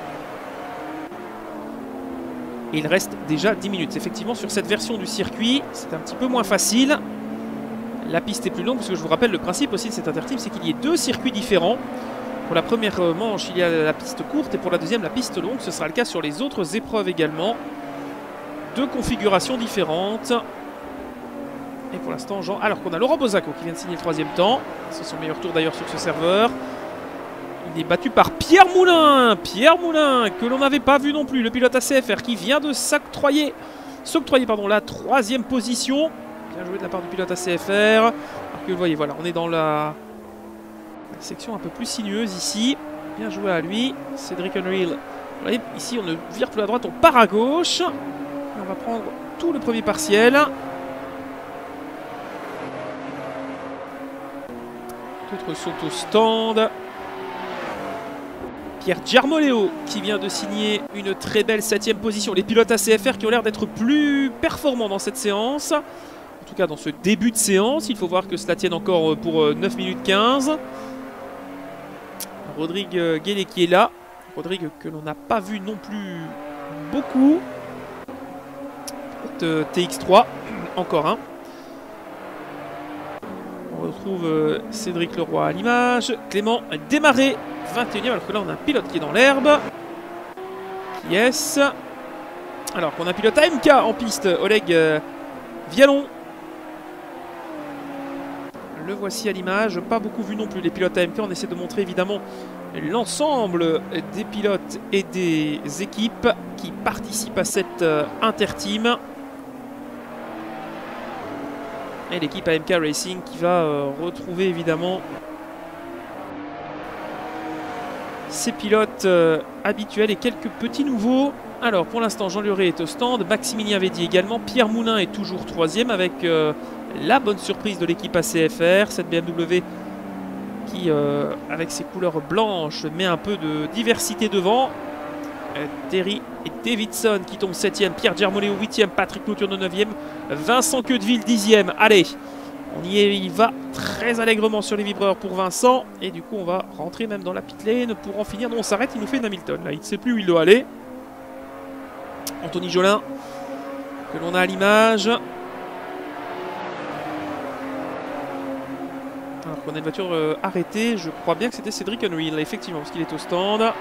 Et il reste déjà 10 minutes. Effectivement, sur cette version du circuit, c'est un petit peu moins facile. La piste est plus longue, parce que je vous rappelle, le principe aussi de cet interteam, c'est qu'il y ait deux circuits différents. Pour la première manche, il y a la piste courte, et pour la deuxième, la piste longue. Ce sera le cas sur les autres épreuves également. Deux configurations différentes. Et pour l'instant, Jean... Alors qu'on a Laurent Bozaco qui vient de signer le 3e temps. C'est son meilleur tour d'ailleurs sur ce serveur. Il est battu par Pierre Moulin. Pierre Moulin, que l'on n'avait pas vu non plus. Le pilote ACFR qui vient de s'octroyer la 3e position. Bien joué de la part du pilote ACFR. Alors que vous voyez, voilà, on est dans la section un peu plus sinueuse ici. Bien joué à lui. Cédric Henry. Vous voyez, ici, on ne vire plus à droite, on part à gauche. Et on va prendre tout le premier partiel. D'autres sont au stand. Pierre Giarmoleo qui vient de signer une très belle 7e position. Les pilotes ACFR qui ont l'air d'être plus performants dans cette séance. En tout cas dans ce début de séance. Il faut voir que cela tienne encore pour 9 minutes 15. Rodrigue Guélé qui est là. Rodrigue que l'on n'a pas vu non plus beaucoup. TX3, encore un. On retrouve Cédric Leroy à l'image. Clément Desmarais, 21e, alors que là on a un pilote qui est dans l'herbe. Yes. Alors qu'on a un pilote AMK en piste, Oleg Vialon. Le voici à l'image, pas beaucoup vu non plus les pilotes AMK. On essaie de montrer évidemment l'ensemble des pilotes et des équipes qui participent à cette interteam. Et l'équipe AMK Racing qui va retrouver évidemment ses pilotes habituels et quelques petits nouveaux. Alors pour l'instant Jean Lieuret est au stand, Maximilien Védy également, Pierre Moulin est toujours 3ème avec la bonne surprise de l'équipe ACFR, cette BMW qui avec ses couleurs blanches met un peu de diversité devant. Terry et Davidson qui tombent 7ème, Pierre Germolet au 8ème, Patrick Lauturne au 9ème, Vincent Queudeville 10ème. Allez, il va très allègrement sur les vibreurs pour Vincent. Et du coup on va rentrer même dans la pit lane pour en finir. Non, on s'arrête, il nous fait une Hamilton là, il ne sait plus où il doit aller. Anthony Jolin que l'on a à l'image. Alors qu'on a une voiture arrêtée, je crois bien que c'était Cédric Unreal, effectivement, parce qu'il est au stand. Alors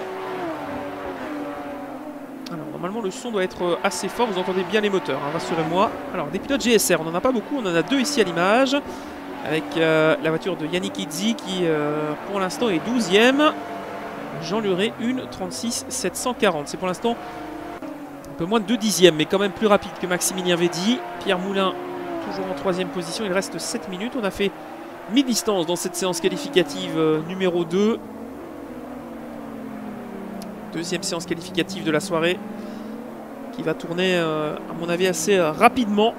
normalement le son doit être assez fort, vous entendez bien les moteurs, hein, rassurez-moi. Alors des pilotes GSR, on n'en a pas beaucoup, on en a 2 ici à l'image. Avec la voiture de Yannick Izzi qui pour l'instant est 12ème. Jean Lieuret, une 36 740. C'est pour l'instant un peu moins de 2 dixièmes, mais quand même plus rapide que Maximilien Védy. Pierre Moulin, toujours en 3ème position. Il reste 7 minutes. On a fait mi-distance dans cette séance qualificative numéro 2. Deuxième séance qualificative de la soirée qui va tourner, à mon avis, assez rapidement.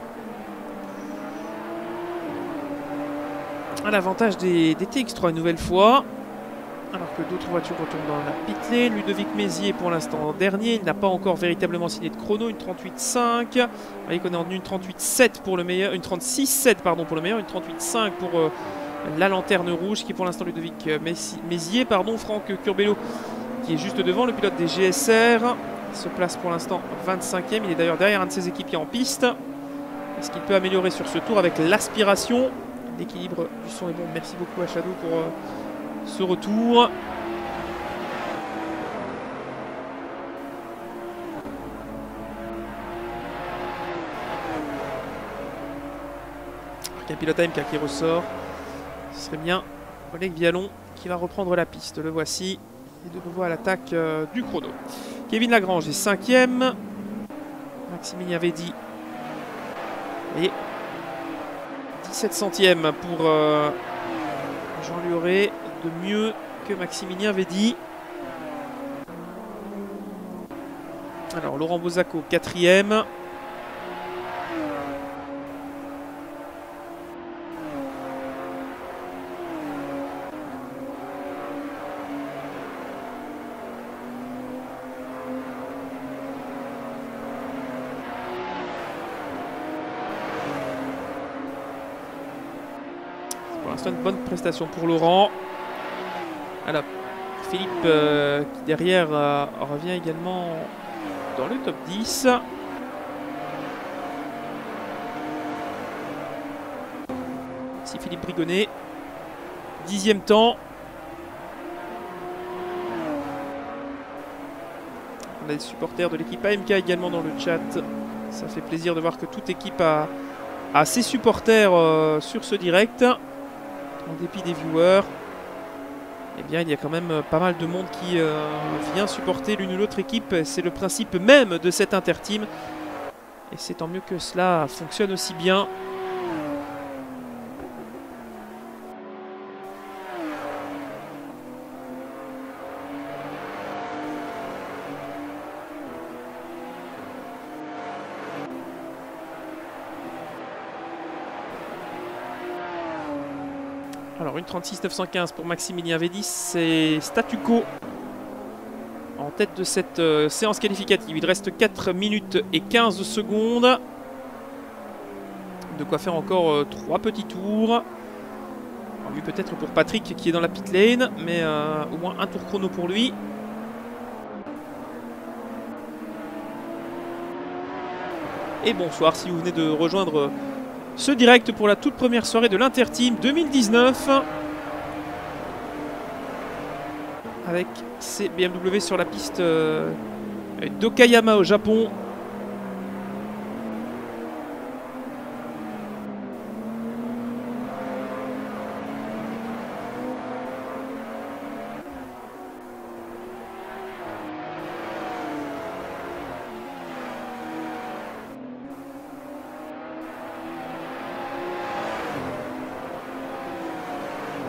À l'avantage des TX3 une nouvelle fois. Alors que d'autres voitures retournent dans la pit lane. Ludovic Mézier pour l'instant dernier. Il n'a pas encore véritablement signé de chrono. Une 38.5. Vous voyez qu'on est en une 38.7 pour le meilleur. Une 36.7 pardon pour le meilleur. Une 38.5 pour la lanterne rouge qui est pour l'instant Ludovic Mézier. Pardon, Franck Curbelo qui est juste devant. Le pilote des GSR se place pour l'instant 25e. Il est d'ailleurs derrière un de ses équipiers en piste. Est-ce qu'il peut améliorer sur ce tour avec l'aspiration? L'équilibre du son est bon. Merci beaucoup à Shadow pour ce retour. Un pilote AMK qui ressort. Ce serait bien Oleg Vialon qui va reprendre la piste. Le voici. Et de nouveau à l'attaque du chrono. Kevin Lagrange est 5e. Maximilien Védy et 17 centièmes pour Jean Lieuret, de mieux que Maximilien Védy. Alors Laurent Bozaco 4e. Une bonne prestation pour Laurent. Alors Philippe qui derrière revient également dans le top 10. Ici Philippe Brigonnet, 10e temps. On a des supporters de l'équipe AMK également dans le chat. Ça fait plaisir de voir que toute équipe a ses supporters sur ce direct. En dépit des viewers, eh bien, il y a quand même pas mal de monde qui vient supporter l'une ou l'autre équipe. C'est le principe même de cette interteam. Et c'est tant mieux que cela fonctionne aussi bien. Alors une 36.915 pour Maximilien Védy, c'est statu quo en tête de cette séance qualificative. Il reste 4 minutes et 15 secondes. De quoi faire encore 3 petits tours. Oui, peut-être pour Patrick qui est dans la pit lane, mais au moins un tour chrono pour lui. Et bonsoir si vous venez de rejoindre ce direct pour la toute première soirée de l'Interteam 2019. Avec ces BMW sur la piste d'Okayama au Japon.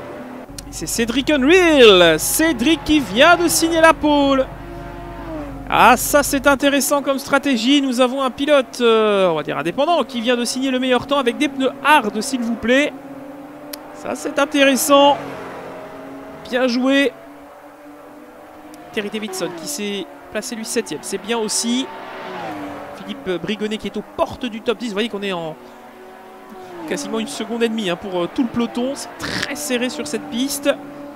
C'est Cédric Unreal. Cédric qui vient de signer la pole. Ah, ça c'est intéressant comme stratégie. Nous avons un pilote, on va dire indépendant, qui vient de signer le meilleur temps avec des pneus hard, s'il vous plaît. Ça c'est intéressant. Bien joué. Terry Davidson qui s'est placé lui 7ème. C'est bien aussi. Philippe Brigonnet qui est aux portes du top 10. Vous voyez qu'on est en quasiment une seconde et demie pour tout le peloton. C'est très serré sur cette piste.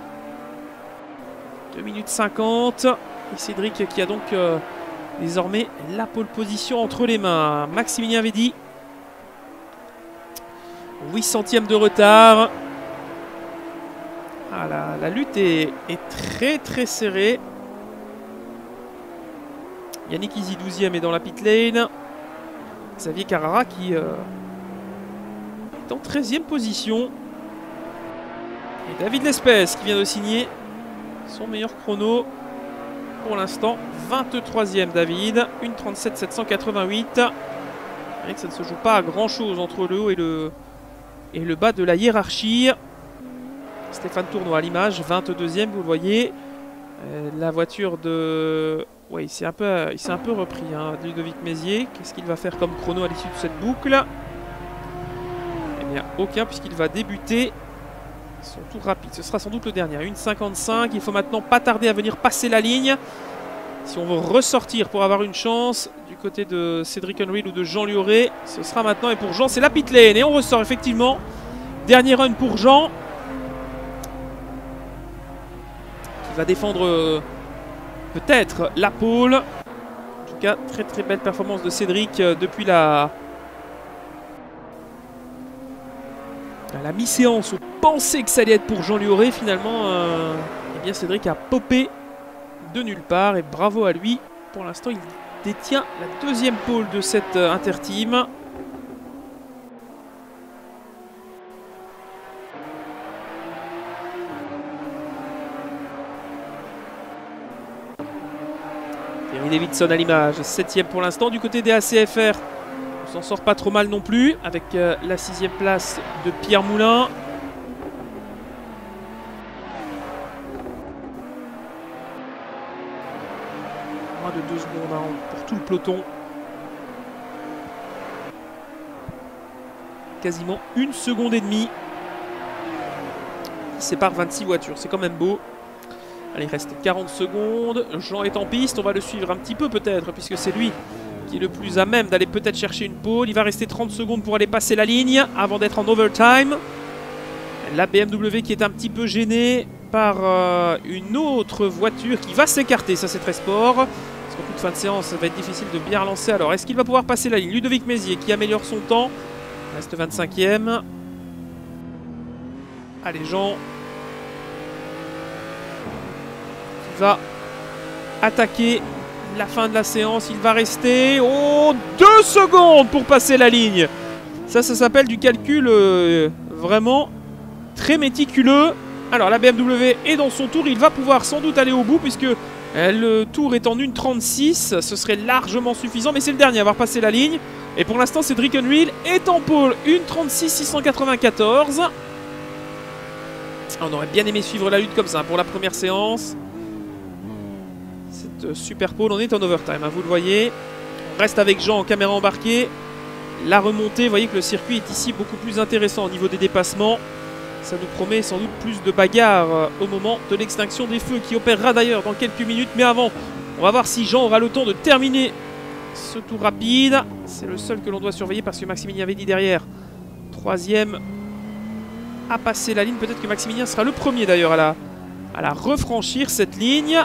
2 minutes 50. Et Cédric qui a donc désormais la pole position entre les mains. Maximilien Védy. 8 centièmes de retard. Ah, la lutte est très serrée. Yannick Izzy 12e est dans la pit lane. Xavier Carrara qui est en 13e position. Et David Lespès qui vient de signer son meilleur chrono pour l'instant. 23e David. 1:37 788. Et que ça ne se joue pas à grand chose entre le haut et le bas de la hiérarchie. Stéphane Tournois à l'image, 22e, vous le voyez. La voiture de... Oui, il s'est un peu repris, Ludovic Mézières. Qu'est-ce qu'il va faire comme chrono à l'issue de cette boucle? Eh bien, aucun, puisqu'il va débuter son tour rapide. Ce sera sans doute le dernier. 1:55. Il faut maintenant pas tarder à venir passer la ligne. Si on veut ressortir pour avoir une chance du côté de Cédric Henry ou de Jean Lioré, ce sera maintenant. Et pour Jean, c'est la pit lane. Et on ressort effectivement. Dernier run pour Jean. Qui va défendre peut-être la pole. En tout cas, très belle performance de Cédric depuis la mi-séance. On pensait que ça allait être pour Jean Lioré. Finalement, eh bien Cédric a popé de nulle part. Et bravo à lui. Pour l'instant, il détient la 2e pole de cette interteam. Terry Davidson à l'image, 7ème pour l'instant. Du côté des ACFR, on s'en sort pas trop mal non plus, avec la 6ème place de Pierre Moulin. Moins de 2 secondes pour tout le peloton. Quasiment 1 seconde et demie. Il sépare 26 voitures, c'est quand même beau. Allez, il reste 40 secondes. Jean est en piste. On va le suivre un petit peu peut-être, puisque c'est lui qui est le plus à même d'aller peut-être chercher une pole. Il va rester 30 secondes pour aller passer la ligne avant d'être en overtime. La BMW qui est un petit peu gênée par une autre voiture qui va s'écarter. Ça, c'est très sport. Parce qu'en toute fin de séance, ça va être difficile de bien relancer. Alors, est-ce qu'il va pouvoir passer la ligne? Ludovic Mézières qui améliore son temps. Il reste 25e. Allez, Jean. Va attaquer la fin de la séance. Il va rester 2 secondes pour passer la ligne. Ça s'appelle du calcul vraiment très méticuleux. Alors la BMW est dans son tour. Il va pouvoir sans doute aller au bout puisque le tour est en 1:36. Ce serait largement suffisant, mais c'est le dernier à avoir passé la ligne. Et pour l'instant, Cédric Henry est en pole. 1:36 694. On aurait bien aimé suivre la lutte comme ça pour la première séance. Super pole, on est en overtime, vous le voyez. On reste avec Jean en caméra embarquée. La remontée, vous voyez que le circuit est ici beaucoup plus intéressant au niveau des dépassements. Ça nous promet sans doute plus de bagarres au moment de l'extinction des feux qui opérera d'ailleurs dans quelques minutes. Mais avant, on va voir si Jean aura le temps de terminer ce tour rapide. C'est le seul que l'on doit surveiller parce que Maximilien Védy derrière, 3e, a passé la ligne. Peut-être que Maximilien sera le premier d'ailleurs à la refranchir cette ligne.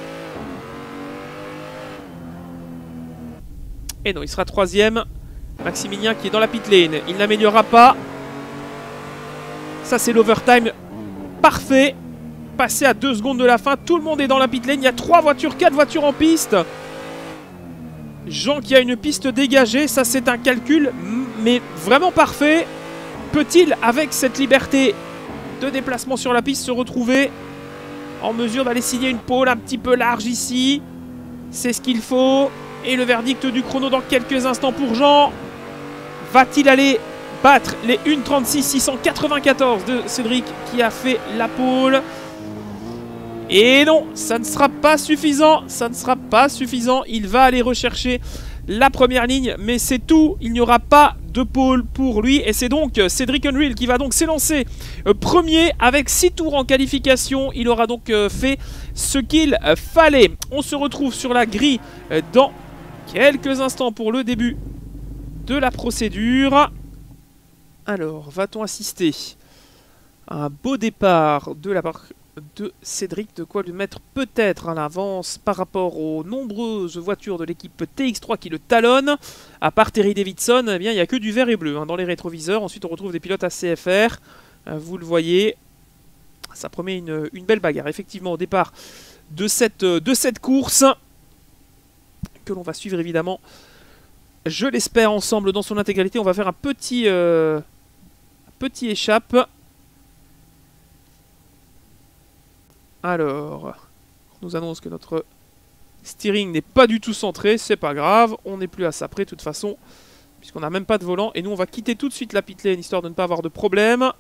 Et non, il sera 3e. Maximilien qui est dans la pit lane. Il n'améliorera pas. Ça, c'est l'overtime parfait. Passé à 2 secondes de la fin. Tout le monde est dans la pit lane. Il y a 3 voitures, 4 voitures en piste. Jean qui a une piste dégagée. Ça, c'est un calcul, mais vraiment parfait. Peut-il, avec cette liberté de déplacement sur la piste, se retrouver en mesure d'aller signer une pole un petit peu large ici? C'est ce qu'il faut. Et le verdict du chrono dans quelques instants pour Jean. Va-t-il aller battre les 1:36 694 de Cédric qui a fait la pole? Et non, ça ne sera pas suffisant. Ça ne sera pas suffisant. Il va aller rechercher la première ligne, mais c'est tout. Il n'y aura pas de pole pour lui. Et c'est donc Cédric Unreal qui va donc s'élancer premier avec 6 tours en qualification. Il aura donc fait ce qu'il fallait. On se retrouve sur la grille dans quelques instants pour le début de la procédure. Alors, va-t-on assister à un beau départ de la part de Cédric, de quoi lui mettre peut-être à l'avance par rapport aux nombreuses voitures de l'équipe TX3 qui le talonnent. À part Terry Davidson, eh bien, il n'y a que du vert et bleu dans les rétroviseurs. Ensuite, on retrouve des pilotes ACFR. Vous le voyez, ça promet une belle bagarre, effectivement, au départ de cette course, que l'on va suivre évidemment, je l'espère, ensemble dans son intégralité. On va faire un petit échappe. Alors, on nous annonce que notre steering n'est pas du tout centré, c'est pas grave, on n'est plus à ça près de toute façon, puisqu'on n'a même pas de volant, et nous on va quitter tout de suite la pit lane, histoire de ne pas avoir de problème.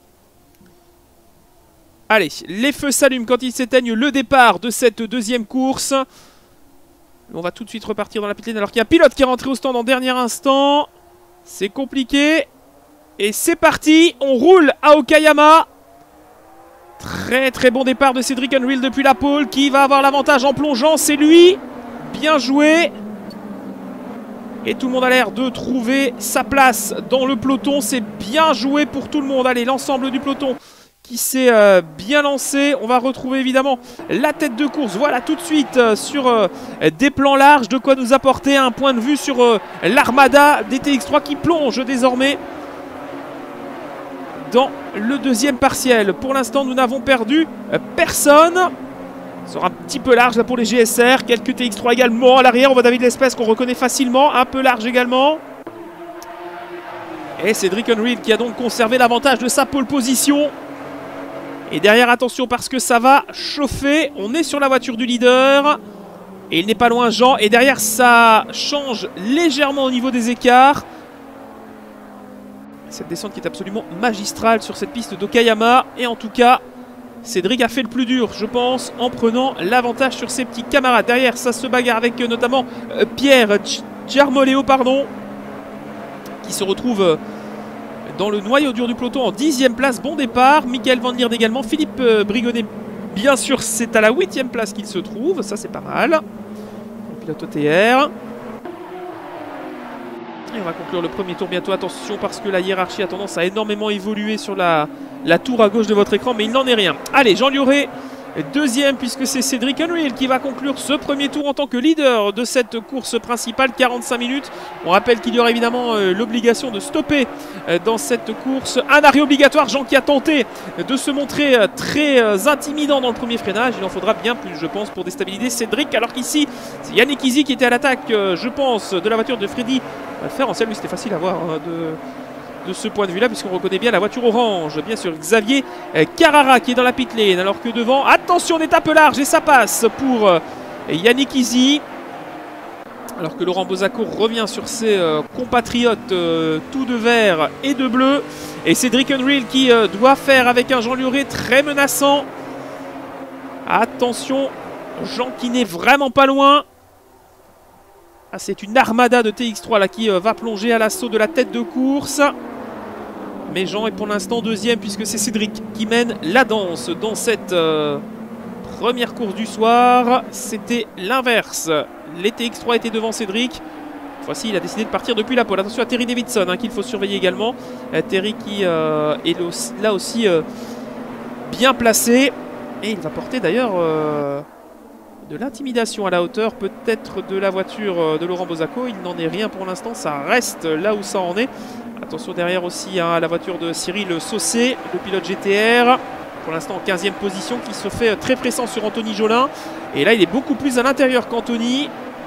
Allez, les feux s'allument quand ils s'éteignent, le départ de cette deuxième course. On va tout de suite repartir dans la pit lane, alors qu'il y a un pilote qui est rentré au stand en dernier instant. C'est compliqué, et c'est parti, on roule à Okayama. Très très bon départ de Cédric Unreal depuis la pole. Qui va avoir l'avantage en plongeant? C'est lui. Bien joué. Et tout le monde a l'air de trouver sa place dans le peloton. C'est bien joué pour tout le monde. Allez, l'ensemble du peloton qui s'est bien lancé. On va retrouver évidemment la tête de course. Voilà, tout de suite sur des plans larges. De quoi nous apporter un point de vue sur l'armada des TX3 qui plonge désormais dans le deuxième partiel. Pour l'instant, nous n'avons perdu personne. Ça sera un petit peu large là pour les GSR. Quelques TX3 également à l'arrière. On voit David L'Espèce qu'on reconnaît facilement. Un peu large également. Et Cédric Unreal qui a donc conservé l'avantage de sa pole position. Et derrière, attention parce que ça va chauffer. On est sur la voiture du leader. Et il n'est pas loin, Jean. Et derrière, ça change légèrement au niveau des écarts. Cette descente qui est absolument magistrale sur cette piste d'Okayama. Et en tout cas, Cédric a fait le plus dur, je pense, en prenant l'avantage sur ses petits camarades. Derrière, ça se bagarre avec notamment Pierre Giarmoleo, qui se retrouve dans le noyau dur du peloton en 10e place. Bon départ. Michael Van Lierde également. Philippe Brigonnet, bien sûr, c'est à la 8e place qu'il se trouve. Ça, c'est pas mal. Le pilote OTR. Et on va conclure le premier tour bientôt. Attention parce que la hiérarchie a tendance à énormément évoluer sur la tour à gauche de votre écran. Mais il n'en est rien. Allez, Jean Lioré, deuxième puisque c'est Cédric Unreal qui va conclure ce premier tour en tant que leader de cette course principale. 45 minutes. On rappelle qu'il y aura évidemment l'obligation de stopper dans cette course. Un arrêt obligatoire. Jean qui a tenté de se montrer très intimidant dans le premier freinage. Il en faudra bien plus, je pense, pour déstabiliser Cédric. Alors qu'ici, c'est Yannick Izzy qui était à l'attaque, je pense, de la voiture de Freddy. On va le faire en selle, lui c'était facile à voir de ce point de vue là, puisqu'on reconnaît bien la voiture orange, bien sûr. Xavier Carrara qui est dans la pit lane, alors que devant, attention, on est un peu large et ça passe pour Yannick Izzy, alors que Laurent Bozacourt revient sur ses compatriotes tout de vert et de bleu, et Cédric Unreal qui doit faire avec un Jean Lioré très menaçant. Attention, Jean qui n'est vraiment pas loin. Ah, c'est une armada de TX3 là qui va plonger à l'assaut de la tête de course. Mais Jean est pour l'instant deuxième puisque c'est Cédric qui mène la danse dans cette première course du soir. C'était l'inverse. Les TX3 étaient devant Cédric. Cette fois-ci, il a décidé de partir depuis la pole. Attention à Terry Davidson qu'il faut surveiller également. Terry qui est là aussi bien placé. Et il va porter d'ailleurs de l'intimidation à la hauteur peut-être de la voiture de Laurent Bozaco. Il n'en est rien pour l'instant, ça reste là où ça en est. Attention derrière aussi à la voiture de Cyril Saucé, le pilote GTR. Pour l'instant en 15e position, qui se fait très pressant sur Anthony Jolin. Et là il est beaucoup plus à l'intérieur qu'Anthony.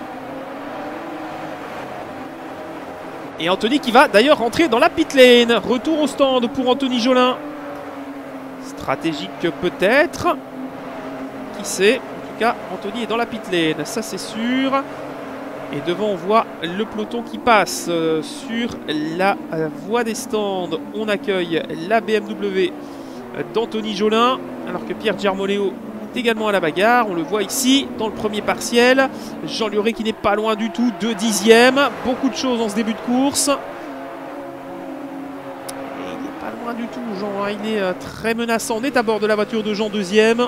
Et Anthony qui va d'ailleurs rentrer dans la pit lane. Retour au stand pour Anthony Jolin. Stratégique peut-être. Qui sait? En tout cas, Anthony est dans la pit lane, ça c'est sûr. Et devant, on voit le peloton qui passe sur la voie des stands. On accueille la BMW d'Anthony Jolin, alors que Pierre Giarmoleo est également à la bagarre. On le voit ici dans le premier partiel. Jean Lioré qui n'est pas loin du tout, 2 dixièmes. Beaucoup de choses en ce début de course. Et il n'est pas loin du tout, Jean. Hein. Il est très menaçant. On est à bord de la voiture de Jean, deuxième.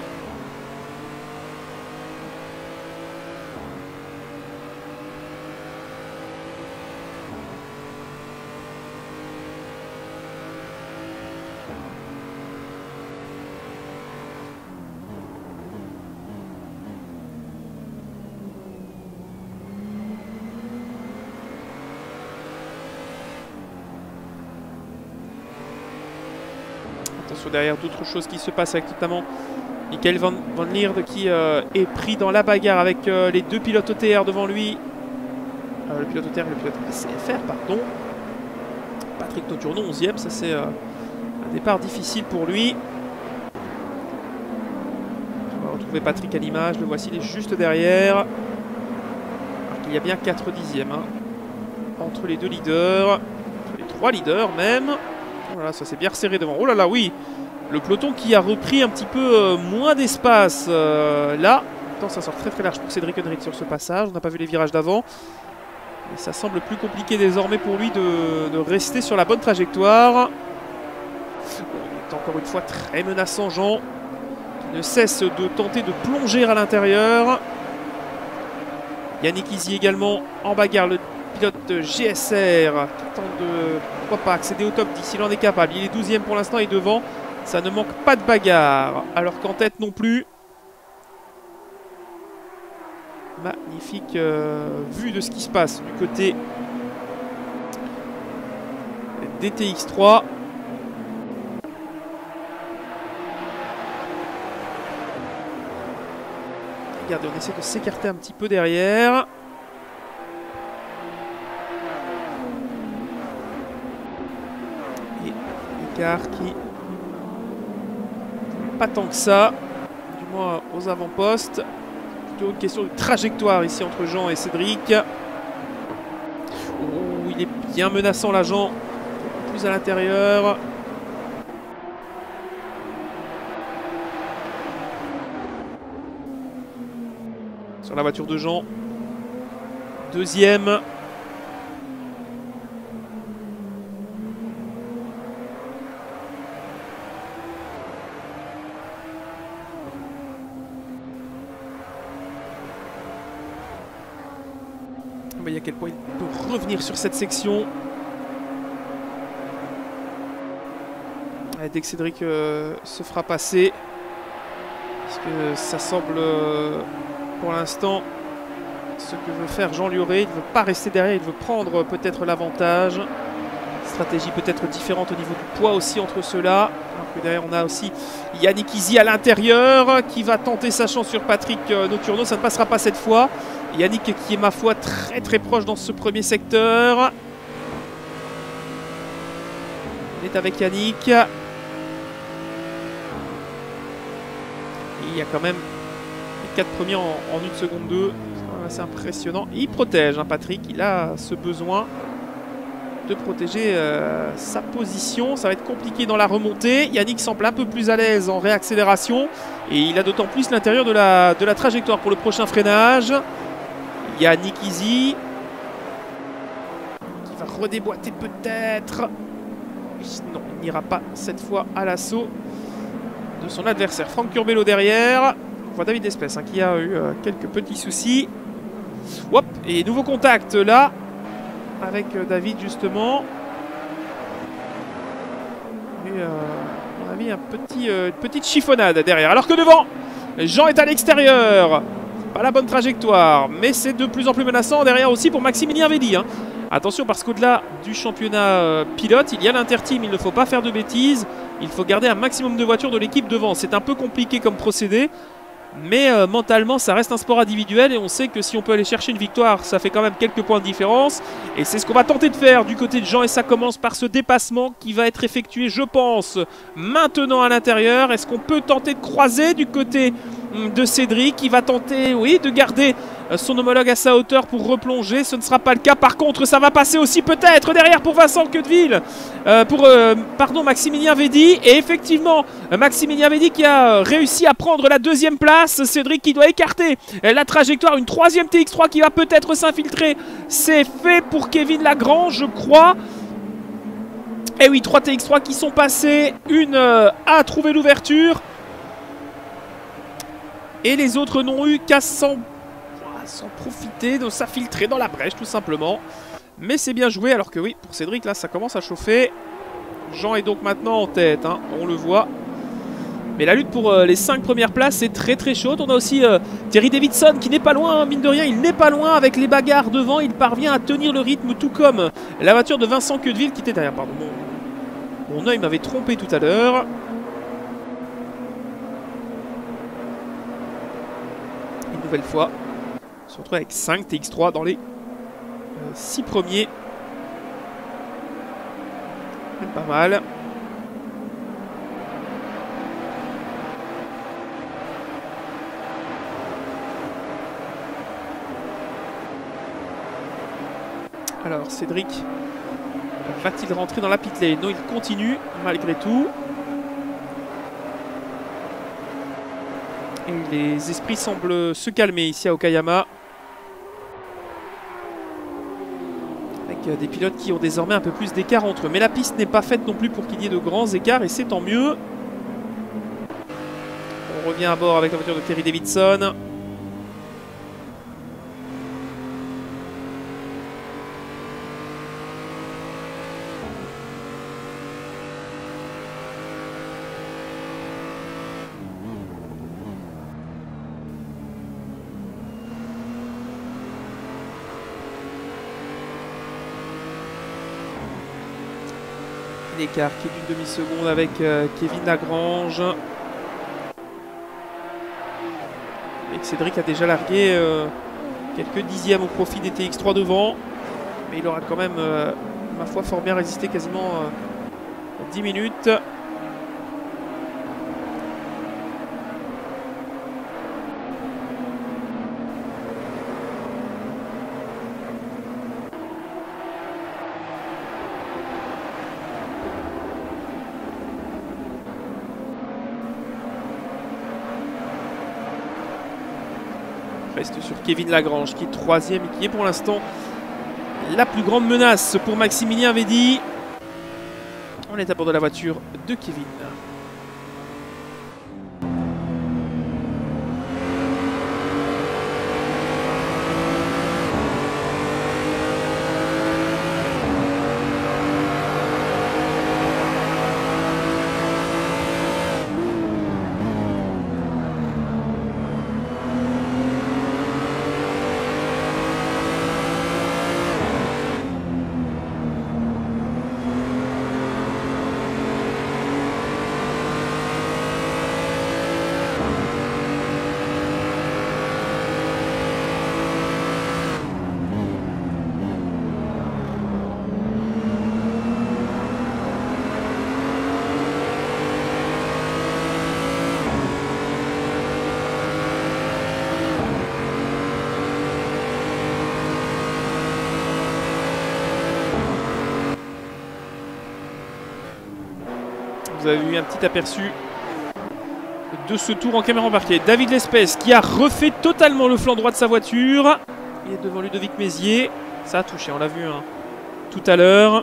Attention derrière d'autres choses qui se passent avec notamment Michael Van Lierde qui est pris dans la bagarre avec les 2 pilotes OTR devant lui. Le pilote OTR et le pilote CFR, pardon. Patrick Noturno, 11e, ça c'est un départ difficile pour lui. On va retrouver Patrick à l'image, le voici, il est juste derrière. Alors il y a bien 4 dixièmes hein, entre les 2 leaders, entre les 3 leaders même. Voilà, ça s'est bien resserré devant. Oh là là, oui. Le peloton qui a repris un petit peu moins d'espace là. Pourtant, ça sort très très large pour Cédric Henry sur ce passage. On n'a pas vu les virages d'avant. Et ça semble plus compliqué désormais pour lui de rester sur la bonne trajectoire. Il est encore une fois très menaçant, Jean. Qui ne cesse de tenter de plonger à l'intérieur. Yannick Izzy également en bagarre. Le pilote GSR qui tente de, pourquoi pas, accéder au top 10 il en est capable. Il est 12e pour l'instant et devant, ça ne manque pas de bagarre. Alors qu'en tête non plus. Magnifique vue de ce qui se passe du côté DTX3. Regardez, on essaie de s'écarter un petit peu derrière. Qui pas tant que ça, du moins aux avant-postes. Plutôt une question de trajectoire ici entre Jean et Cédric. Oh, il est bien menaçant là, Jean. Plus à l'intérieur. Sur la voiture de Jean. Deuxième. Il y a quel point il peut revenir sur cette section. Dès que Cédric se fera passer, parce que ça semble pour l'instant ce que veut faire Jean Lioré. Il ne veut pas rester derrière, il veut prendre peut-être l'avantage. Stratégie peut-être différente au niveau du poids aussi entre ceux-là. Alors que derrière on a aussi Yannick Izzy à l'intérieur qui va tenter sa chance sur Patrick Noturno. Ça ne passera pas cette fois. Yannick qui est ma foi très très proche dans ce premier secteur. On est avec Yannick. Et il y a quand même les 4 premiers en 1 seconde 2. C'est assez impressionnant. Et il protège, hein, Patrick. Il a ce besoin de protéger sa position. Ça va être compliqué dans la remontée. Yannick semble un peu plus à l'aise en réaccélération. Et il a d'autant plus l'intérieur de la trajectoire pour le prochain freinage. Yannick Izzy qui va redéboîter peut-être. Non, il n'ira pas cette fois à l'assaut de son adversaire. Franck Curbelo derrière. On voit David Espès hein, qui a eu quelques petits soucis. Hop, et nouveau contact là avec David justement. Et on a mis une petite chiffonnade derrière. Alors que devant, Jean est à l'extérieur. Pas la bonne trajectoire, mais c'est de plus en plus menaçant derrière aussi pour Maximilien Velli. Hein. Attention parce qu'au-delà du championnat pilote, il y a l'interteam, il ne faut pas faire de bêtises. Il faut garder un maximum de voitures de l'équipe devant. C'est un peu compliqué comme procédé, mais mentalement ça reste un sport individuel et on sait que si on peut aller chercher une victoire, ça fait quand même quelques points de différence. Et c'est ce qu'on va tenter de faire du côté de Jean et ça commence par ce dépassement qui va être effectué, je pense, maintenant à l'intérieur. Est-ce qu'on peut tenter de croiser du côté de Cédric qui va tenter, oui, de garder son homologue à sa hauteur pour replonger. Ce ne sera pas le cas. Par contre, ça va passer aussi peut-être derrière pour Vincent Queudeville. Pardon, Maximilien Védy. Et effectivement, Maximilien Védy qui a réussi à prendre la deuxième place. Cédric qui doit écarter la trajectoire. Une troisième TX3 qui va peut-être s'infiltrer. C'est fait pour Kevin Lagrange, je crois. Et oui, 3 TX3 qui sont passés. Une a trouvé l'ouverture. Et les autres n'ont eu qu'à s'en profiter, de s'infiltrer dans la brèche tout simplement. Mais c'est bien joué, alors que oui, pour Cédric, là, ça commence à chauffer. Jean est donc maintenant en tête, hein, on le voit. Mais la lutte pour les 5 premières places est très très chaude. On a aussi Thierry Davidson qui n'est pas loin, hein, mine de rien, il n'est pas loin avec les bagarres devant. Il parvient à tenir le rythme, tout comme la voiture de Vincent Queudeville qui était derrière. Pardon, mon œil m'avait trompé tout à l'heure. Une nouvelle fois, on se retrouve avec 5 TX3 dans les 6 premiers. Même pas mal. Alors Cédric va-t-il rentrer dans la pit lane? Non, il continue malgré tout. Et les esprits semblent se calmer ici à Okayama. Avec des pilotes qui ont désormais un peu plus d'écart entre eux. Mais la piste n'est pas faite non plus pour qu'il y ait de grands écarts et c'est tant mieux. On revient à bord avec la voiture de Thierry Davidson. L'écart qui est d'une demi-seconde avec Kevin Lagrange. Et Cédric a déjà largué quelques dixièmes au profit des TX3 devant. Mais il aura quand même, ma foi, fort bien résisté quasiment 10 minutes. Reste sur Kevin Lagrange qui est 3e et qui est pour l'instant la plus grande menace pour Maximilien Védy. On est à bord de la voiture de Kevin. Vous avez eu un petit aperçu de ce tour en caméra embarquée. David Lespès qui a refait totalement le flanc droit de sa voiture. Il est devant Ludovic Mézier. Ça a touché, on l'a vu hein, tout à l'heure.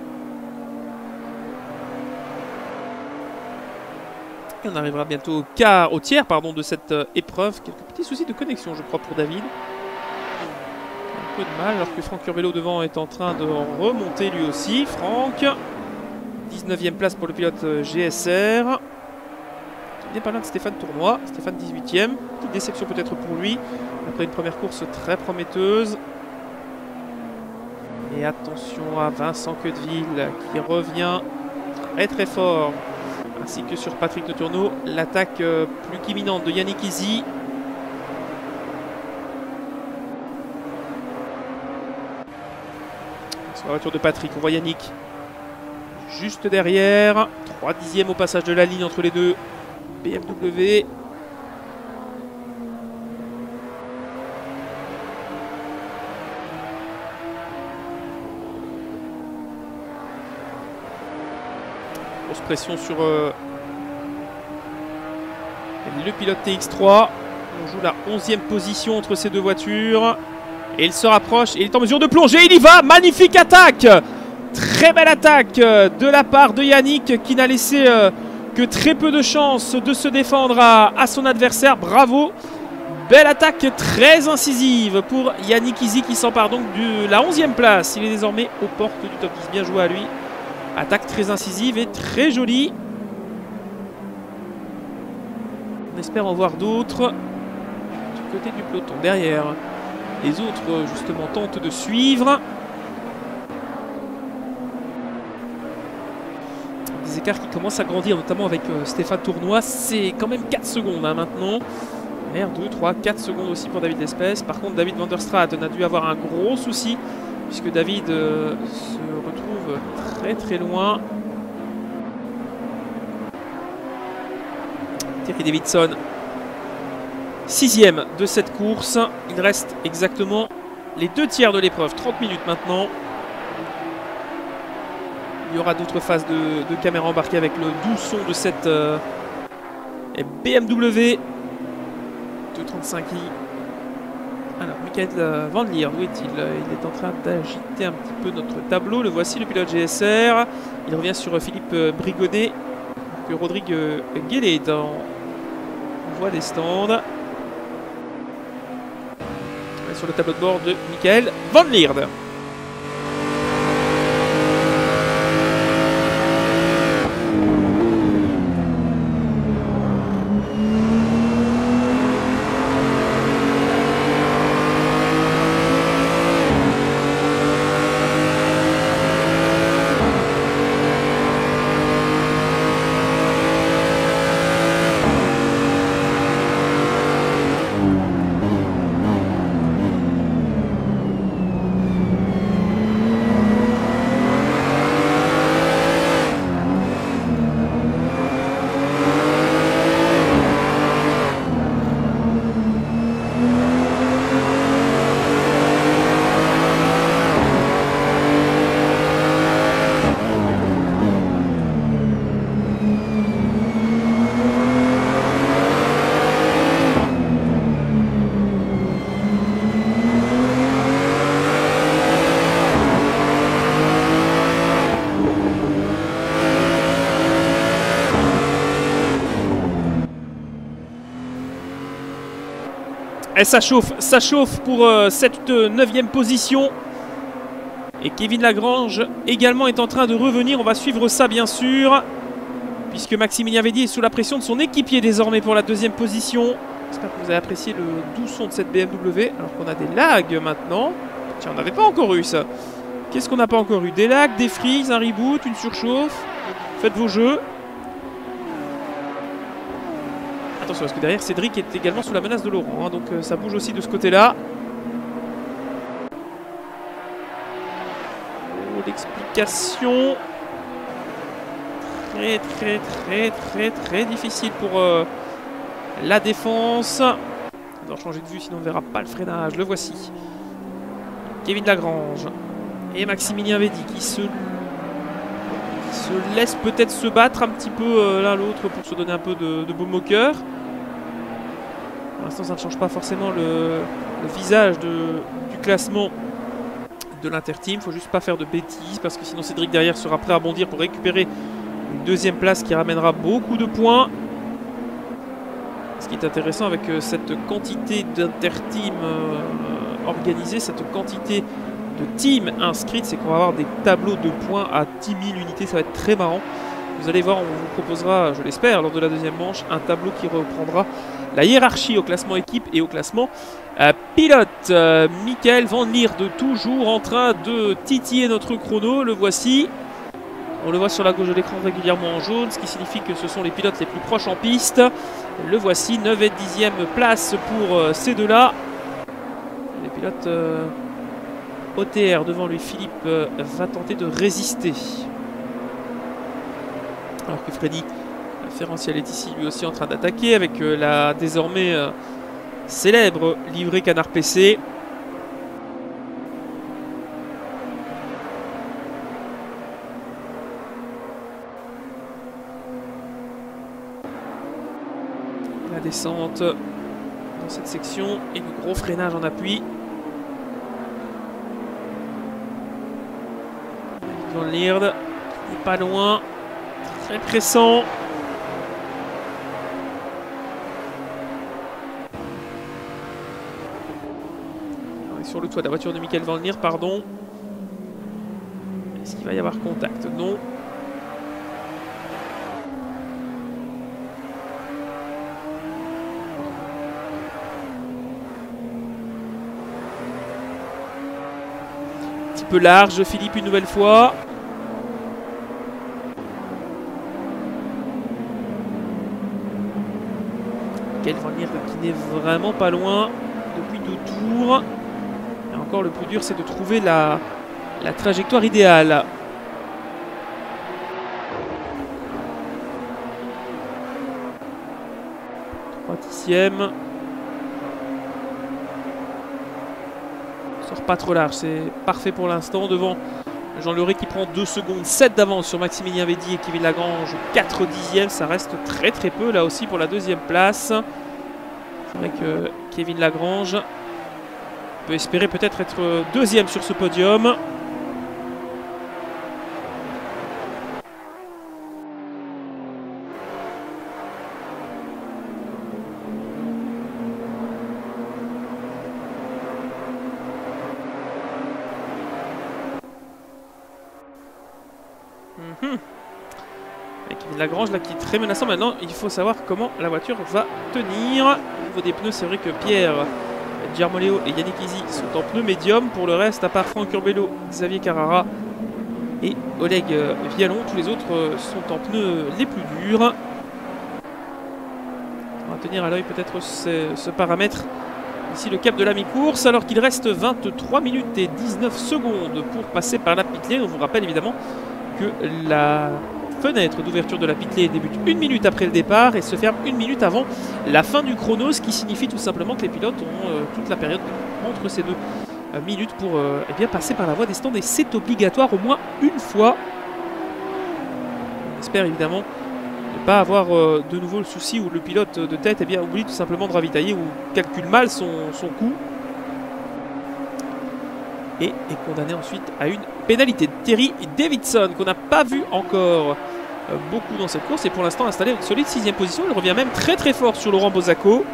Et on arrivera bientôt au tiers de cette épreuve. Quelques petits soucis de connexion, je crois, pour David. Un peu de mal, alors que Franck Urbello devant est en train de remonter lui aussi. Franck, 19e place pour le pilote GSR. Il n'est pas loin de Stéphane Tournois. Stéphane 18e. Petite déception peut-être pour lui. Après une première course très prometteuse. Et attention à Vincent Queudeville qui revient très très fort. Ainsi que sur Patrick de Tourneau. L'attaque plus qu'imminente de Yannick Izzy. Sur la voiture de Patrick, on voit Yannick juste derrière. 3 dixièmes au passage de la ligne entre les deux BMW. Grosse pression sur le pilote TX3. On joue la 11e position entre ces deux voitures. Et il se rapproche et il est en mesure de plonger. Il y va. Magnifique attaque. Très belle attaque de la part de Yannick qui n'a laissé que très peu de chances de se défendre à son adversaire. Bravo. Belle attaque très incisive pour Yannick Izzy qui s'empare donc de la 11e place. Il est désormais aux portes du top 10. Bien joué à lui. Attaque très incisive et très jolie. On espère en voir d'autres du côté du peloton. Derrière, les autres justement tentent de suivre. Des écarts qui commencent à grandir, notamment avec Stéphane Tournois. C'est quand même 4 secondes hein, maintenant. 2, 3, 4 secondes aussi pour David Lespès. Par contre, David Van der Straat a dû avoir un gros souci puisque David se retrouve très très loin. Thierry Davidson, 6e de cette course. Il reste exactement les 2 tiers de l'épreuve. 30 minutes maintenant. Il y aura d'autres phases de caméra embarquées avec le doux son de cette BMW 235i. Alors, Michael Van Lier, où est-il? Il est en train d'agiter un petit peu notre tableau. Le voici, le pilote GSR. Il revient sur Philippe Brigonnet. Que Rodrigue Guélé est en voie des stands. Et sur le tableau de bord de Michael Van Lierde. Et ça chauffe pour cette 9e position. Et Kevin Lagrange également est en train de revenir. On va suivre ça bien sûr. Puisque Maximilien Védy est sous la pression de son équipier désormais pour la 2e position. J'espère que vous avez apprécié le doux son de cette BMW. Alors qu'on a des lags maintenant. Tiens, on n'avait pas encore eu ça. Qu'est-ce qu'on n'a pas encore eu? Des lags, des freezes, un reboot, une surchauffe. Faites vos jeux. Attention, parce que derrière, Cédric est également sous la menace de Laurent. Hein, donc ça bouge aussi de ce côté-là. Oh, l'explication. Très difficile pour la défense. On doit changer de vue, sinon on ne verra pas le freinage. Le voici. Kevin Lagrange et Maximilien Védy qui se laissent peut-être se battre un petit peu l'un l'autre pour se donner un peu de baume au cœur. Pour l'instant, ça ne change pas forcément le visage du classement de l'Interteam. Il ne faut juste pas faire de bêtises parce que sinon Cédric derrière sera prêt à bondir pour récupérer une 2e place qui ramènera beaucoup de points. Ce qui est intéressant avec cette quantité d'Interteam organisée, cette quantité de teams inscrites, c'est qu'on va avoir des tableaux de points à 10 000 unités. Ça va être très marrant. Vous allez voir, on vous proposera, je l'espère, lors de la 2e manche, un tableau qui reprendra la hiérarchie au classement équipe et au classement pilote. Michael Van Lierde toujours en train de titiller notre chrono. Le voici. On le voit sur la gauche de l'écran régulièrement en jaune, ce qui signifie que ce sont les pilotes les plus proches en piste. Le voici, 9 et 10e place pour ces deux-là. Les pilotes OTR devant lui. Philippe va tenter de résister. Alors que Freddy Ferranciel est ici lui aussi en train d'attaquer avec la désormais célèbre livrée Canard PC. descente dans cette section et le gros freinage en appui. Van Lierde n'est pas loin, très pressant. On est sur le toit de la voiture de Michael Van Lierde, pardon. Est-ce qu'il va y avoir contact? Non. Un petit peu large, Philippe, une nouvelle fois. Michael Van Lierde qui n'est vraiment pas loin depuis 2 tours. Et encore, le plus dur, c'est de trouver la trajectoire idéale. Dixième. Sort pas trop large, c'est parfait pour l'instant. Devant Jean Leray qui prend 2 secondes 7 d'avance sur Maximilien Védy et Kevin Lagrange 4 dixièmes. Ça reste très très peu là aussi pour la 2e place. C'est vrai que Kevin Lagrange peut espérer peut-être être 2e sur ce podium. Et Kevin Lagrange là qui est très menaçant. Maintenant il faut savoir comment la voiture va tenir. Au niveau des pneus, c'est vrai que Pierre Giarmoleo et Yannick Izzi sont en pneus médium. Pour le reste, à part Franck Urbello, Xavier Carrara et Oleg Vialon, tous les autres sont en pneus les plus durs. On va tenir à l'œil peut-être ce paramètre ici, le cap de la mi-course, alors qu'il reste 23 minutes et 19 secondes pour passer par la pit lane. On vous rappelle évidemment que la fenêtre d'ouverture de la pit lane débute 1 minute après le départ et se ferme 1 minute avant la fin du chrono, ce qui signifie tout simplement que les pilotes ont toute la période entre ces 2 minutes pour eh bien, passer par la voie des stands, et c'est obligatoire au moins une fois. On espère évidemment ne pas avoir de nouveau le souci où le pilote de tête eh bien, oublie tout simplement de ravitailler ou calcule mal son coup et est condamné ensuite à une pénalité. Terry Davidson, qu'on n'a pas vu encore beaucoup dans cette course, et pour l'instant installé à une solide 6e position. Il revient même très très fort sur Laurent Bozzacco.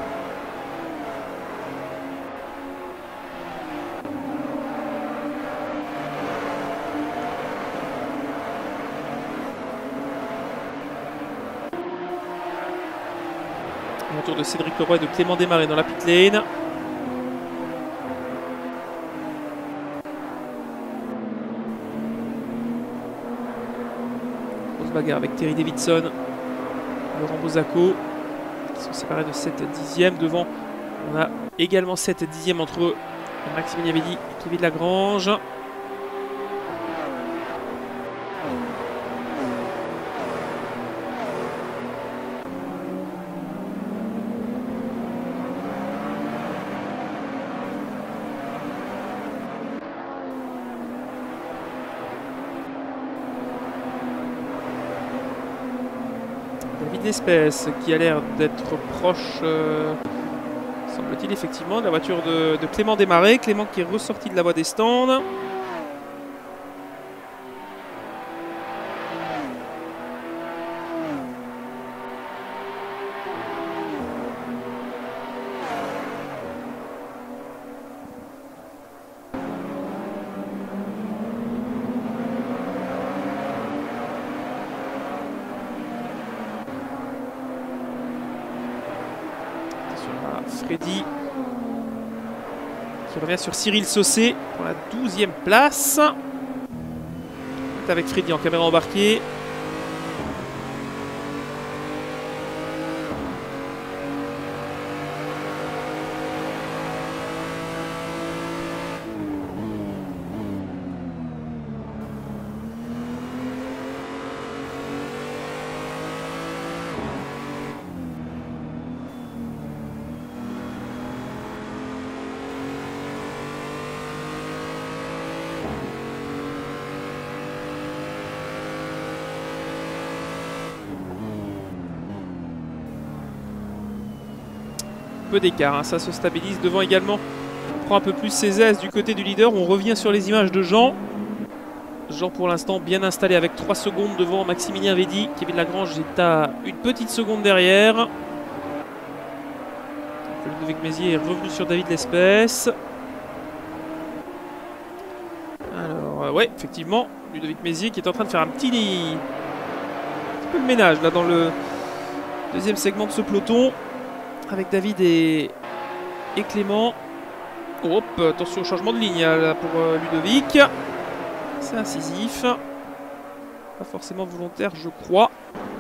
Retour de Cédric Leroy et de Clément Desmarais dans la pit lane. Grosse bagarre avec Terry Davidson, Laurent Bozzacco, qui sont séparés de 7 dixièmes. Devant, on a également 7 dixièmes entre Maximilien Védy et Kevin Lagrange. D'espèce qui a l'air d'être proche, semble-t-il, effectivement, de la voiture de Clément Desmarais. Clément qui est ressorti de la voie des stands. Freddy qui revient sur Cyril Saucé pour la 12e place. On est avec Freddy en caméra embarquée. peu d'écart, hein. Ça se stabilise devant également. On prend un peu plus ses aises du côté du leader. On revient sur les images de Jean. Jean pour l'instant bien installé avec 3 secondes devant Maximilien Védy. Kevin Lagrange est à une petite seconde derrière. Ludovic Mézier est revenu sur David Lespès. Alors ouais, effectivement, Ludovic Mézier qui est en train de faire un petit peu le ménage là dans le deuxième segment de ce peloton avec David et Clément. Hop, attention au changement de ligne là pour Ludovic. C'est incisif. Pas forcément volontaire, je crois.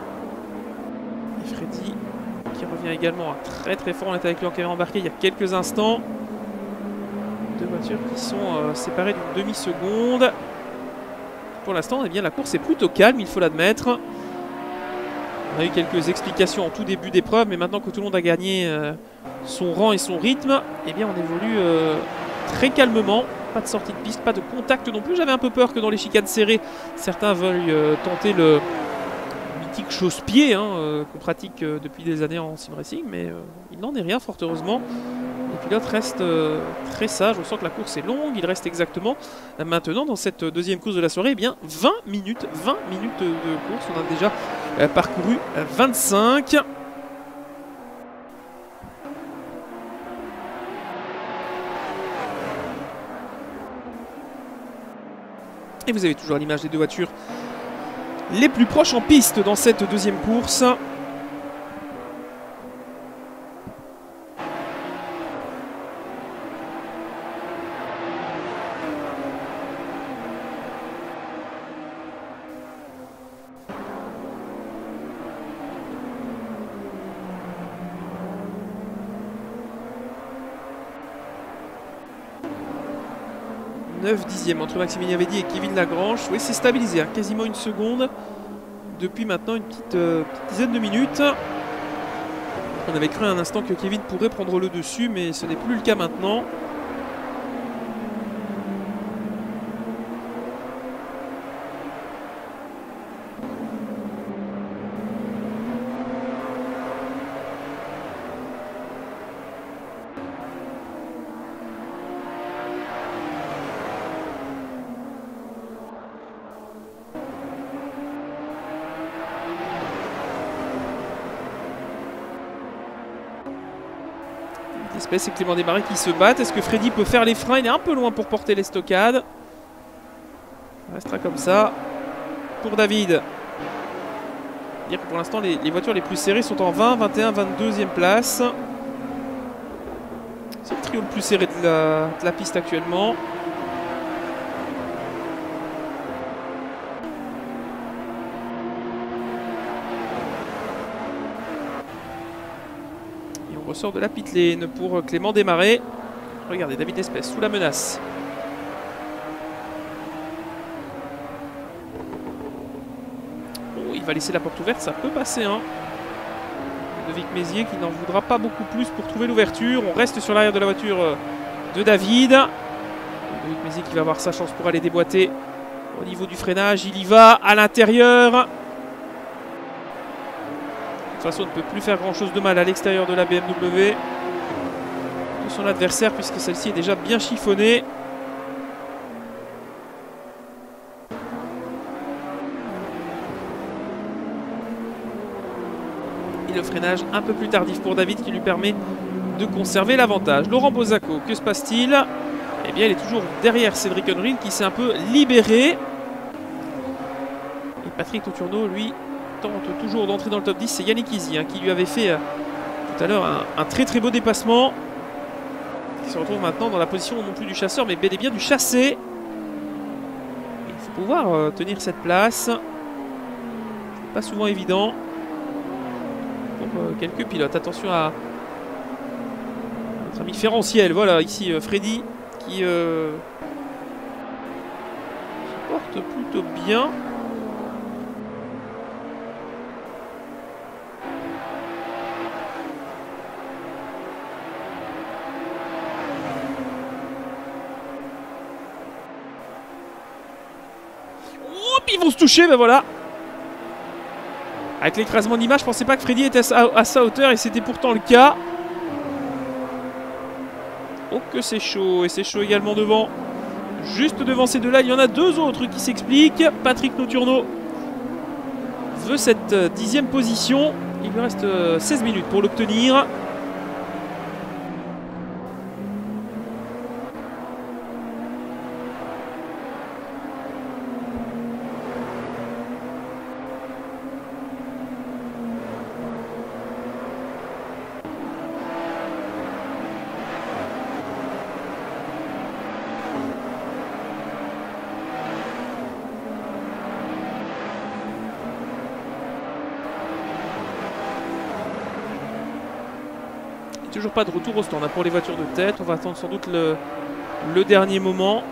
Et Freddy qui revient également très très fort. On était avec lui en caméra embarquée il y a quelques instants. Deux voitures qui sont séparées d'une demi-seconde. Pour l'instant, eh bien, la course est plutôt calme, il faut l'admettre. On a eu quelques explications en tout début d'épreuve, mais maintenant que tout le monde a gagné son rang et son rythme, eh bien, on évolue très calmement. Pas de sortie de piste, pas de contact non plus. J'avais un peu peur que dans les chicanes serrées, certains veuillent tenter le mythique chausse-pied qu'on pratique depuis des années en sim racing, mais il n'en est rien, fort heureusement. Les pilotes restent très sages. On sent que la course est longue. Il reste exactement maintenant dans cette deuxième course de la soirée, eh bien 20 minutes de course. On a déjà parcouru 25. Et vous avez toujours l'image des deux voitures les plus proches en piste dans cette deuxième course. Dixième entre Maximilien Védy et Kevin Lagrange. Oui, c'est stabilisé, hein, quasiment une seconde depuis maintenant une petite dizaine de minutes. On avait cru un instant que Kevin pourrait prendre le dessus, mais ce n'est plus le cas maintenant. C'est Clément Desmarais qui se battent. Est-ce que Freddy peut faire les freins? Il est un peu loin pour porter les stockades. Ça restera comme ça. Pour David. Dire que pour l'instant, les voitures les plus serrées sont en 20, 21, 22e place. C'est le trio le plus serré de la piste actuellement. Ressort de la pit lane pour Clément Desmarais. Regardez, David Lespès sous la menace. Oh, il va laisser la porte ouverte, ça peut passer. Hein. Ludovic Mézier qui n'en voudra pas beaucoup plus pour trouver l'ouverture. On reste sur l'arrière de la voiture de David. Ludovic Mézier qui va avoir sa chance pour aller déboîter au niveau du freinage. Il y va à l'intérieur. De toute façon, on ne peut plus faire grand chose de mal à l'extérieur de la BMW de son adversaire puisque celle-ci est déjà bien chiffonnée. Et le freinage un peu plus tardif pour David qui lui permet de conserver l'avantage. Laurent Bozaco, que se passe-t-il? Eh bien, il est toujours derrière Cédric Henry qui s'est un peu libéré. Et Patrick Touturneau, lui, tente toujours d'entrer dans le top 10. C'est Yannick Izzi qui lui avait fait tout à l'heure un très très beau dépassement. Il se retrouve maintenant dans la position non plus du chasseur mais bel et bien du chassé. Il faut pouvoir tenir cette place. Pas souvent évident pour quelques pilotes. Attention à notre ami Ferranciel. Voilà ici Freddy qui se porte plutôt bien. Ils vont se toucher, ben voilà. Avec l'écrasement d'image, je pensais pas que Freddy était à sa hauteur et c'était pourtant le cas. Oh que c'est chaud, et c'est chaud également devant. Juste devant ces deux-là, il y en a deux autres qui s'expliquent. Patrick Noturno veut cette 10e position. Il lui reste 16 minutes pour l'obtenir. Toujours pas de retour au stand pour les voitures de tête. On va attendre sans doute le dernier moment.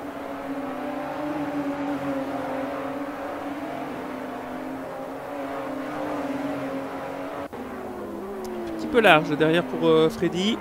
Un petit peu large derrière pour Freddy.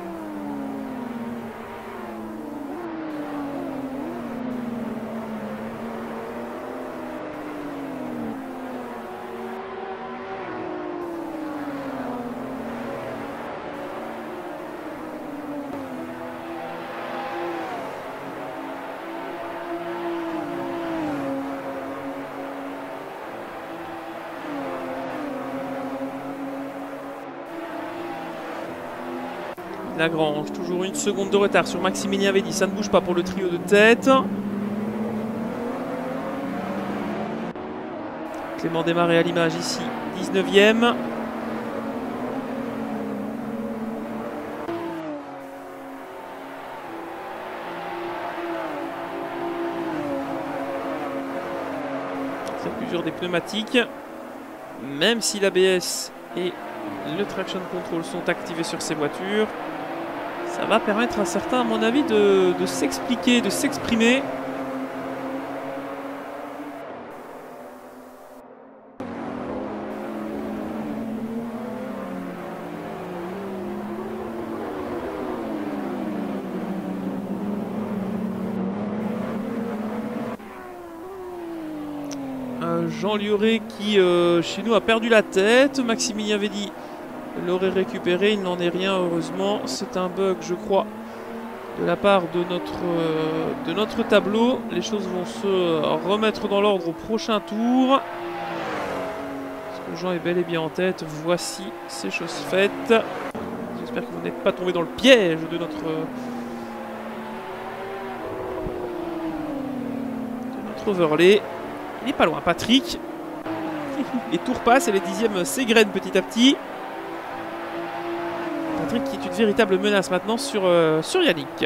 Lagrange, toujours une seconde de retard sur Maximilien Védy. Ça ne bouge pas pour le trio de tête. Clément Desmarais à l'image ici, 19e. C'est l'usure des pneumatiques. Même si l'ABS et le traction control sont activés sur ces voitures, ça va permettre à certains, à mon avis, de s'expliquer, de s'exprimer. Jean Lioré qui, chez nous, a perdu la tête. Maximilien Védy l'aurait récupéré, il n'en est rien heureusement. C'est un bug, je crois, de la part de notre tableau. Les choses vont se remettre dans l'ordre au prochain tour. Parce que Jean est bel et bien en tête. Voici ces choses faites. J'espère que vous n'êtes pas tombé dans le piège de notre overlay. Il n'est pas loin, Patrick. Les tours passent et les 10e s'égrènent petit à petit. Patrick qui est une véritable menace maintenant sur Yannick.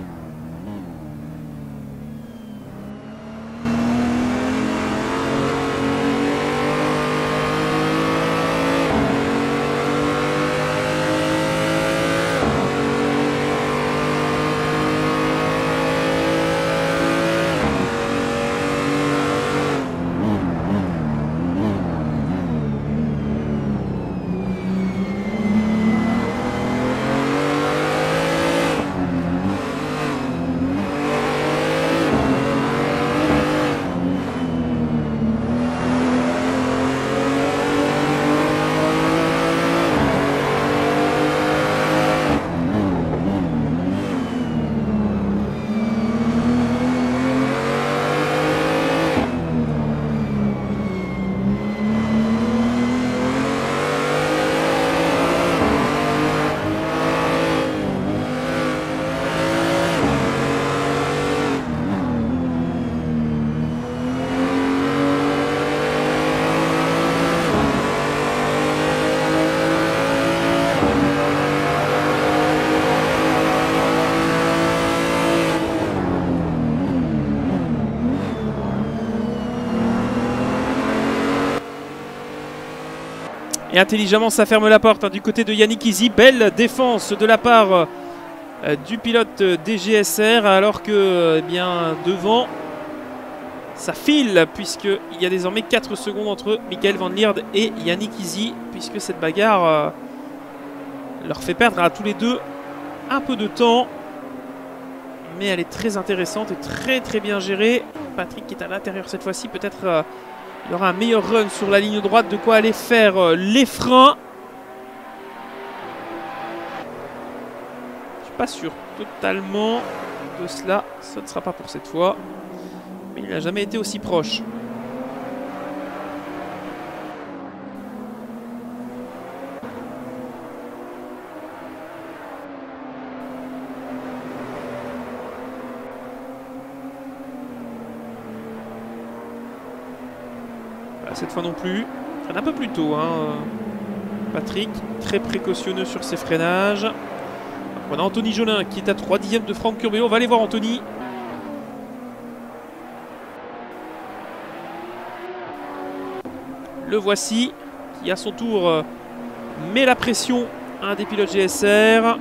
Et intelligemment, ça ferme la porte du côté de Yannick Izzy. Belle défense de la part du pilote DGSR. Alors que bien devant, ça file. Puisqu'il y a désormais 4 secondes entre Michael Van Lierde et Yannick Izzy. Puisque cette bagarre leur fait perdre à tous les deux un peu de temps. Mais elle est très intéressante et très bien gérée. Patrick qui est à l'intérieur cette fois-ci. Peut-être... il y aura un meilleur run sur la ligne droite, de quoi aller faire les freins. Je pas sûr totalement de cela. Ça ne sera pas pour cette fois. Mais il n'a jamais été aussi proche. Cette fois non plus. Un peu plus tôt, hein. Patrick, très précautionneux sur ses freinages. On a Anthony Jolin qui est à 3/10 de Franck Curbelo. On va aller voir Anthony. Le voici, qui à son tour met la pression à un des pilotes GSR.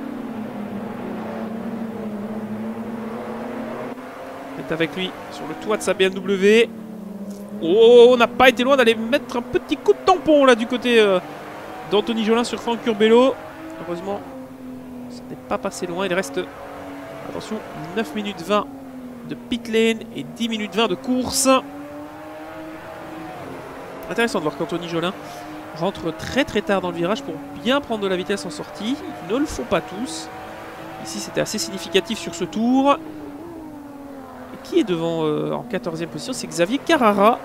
Il est avec lui sur le toit de sa BMW. Oh, on n'a pas été loin d'aller mettre un petit coup de tampon là du côté d'Anthony Jolin sur Franck Curbelo. Heureusement, ça n'est pas passé loin. Il reste, attention, 9 minutes 20 de pit lane et 10 minutes 20 de course. Intéressant de voir qu'Anthony Jolin rentre très très tard dans le virage pour bien prendre de la vitesse en sortie. Ils ne le font pas tous. Ici, c'était assez significatif sur ce tour. Qui est devant en 14e position? C'est Xavier Carrara.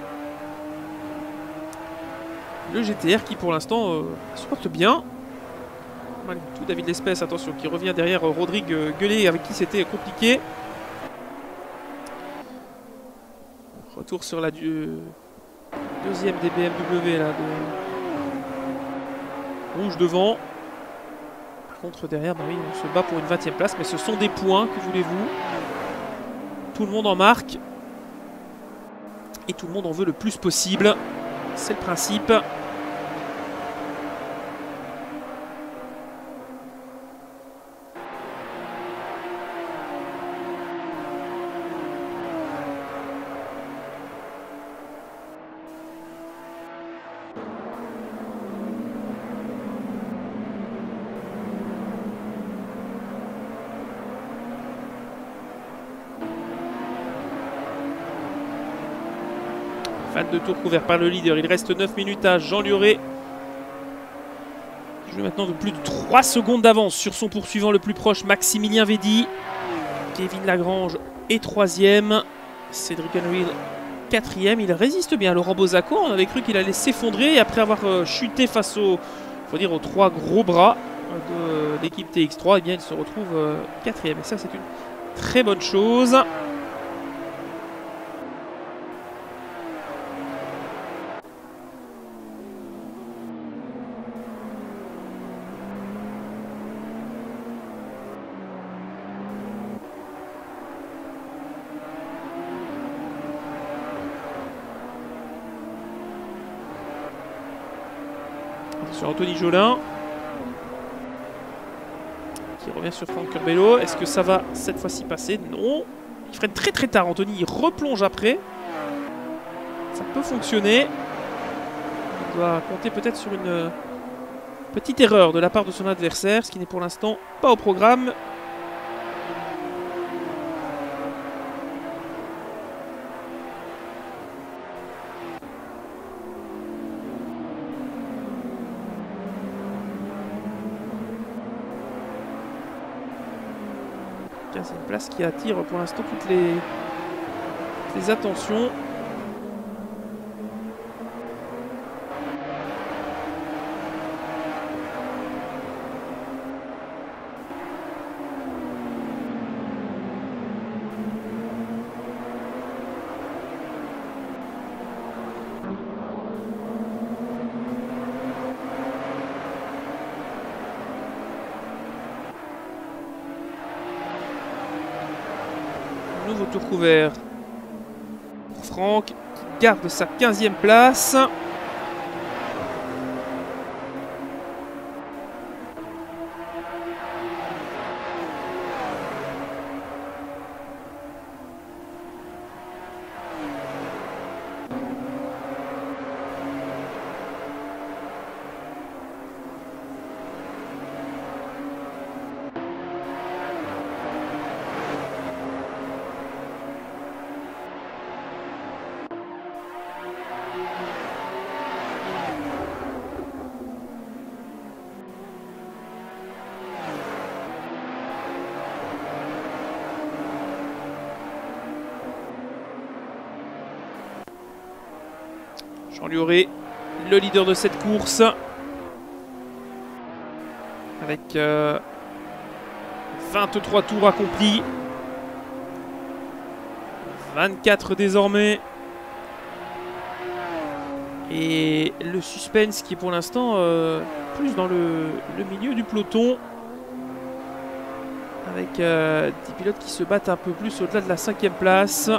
Le GTR qui pour l'instant se porte bien. Malgré tout, David Lespès, attention, qui revient derrière Rodrigue Gueulet avec qui c'était compliqué. Retour sur la deuxième des BMW là, de rouge devant. Par contre derrière, bah oui, on se bat pour une 20e place, mais ce sont des points, que voulez-vous? Tout le monde en marque. Et tout le monde en veut le plus possible. C'est le principe. Fin de tour couvert par le leader. Il reste 9 minutes à Jean Lioré. Il joue maintenant de plus de 3 secondes d'avance sur son poursuivant le plus proche, Maximilien Védy. Kevin Lagrange est 3e. Cédric Henry 4e. Il résiste bien à Laurent Bozaco. On avait cru qu'il allait s'effondrer. Et après avoir chuté face aux 3 gros bras de l'équipe TX3, eh bien, il se retrouve 4e. Et ça, c'est une très bonne chose. Sur Anthony Jolin qui revient sur Franck Curbelo. Est-ce que ça va cette fois-ci passer? Non. Il freine très très tard. Anthony, il replonge après. Ça peut fonctionner. Il doit compter peut-être sur une petite erreur de la part de son adversaire, ce qui n'est pour l'instant pas au programme. C'est une place qui attire pour l'instant toutes les attentions. Nouveau tour couvert pour Franck qui garde sa 15e place. Jean Lioré, le leader de cette course. Avec 23 tours accomplis. 24 désormais. Et le suspense qui est pour l'instant plus dans le milieu du peloton. Avec des pilotes qui se battent un peu plus au-delà de la 5e place.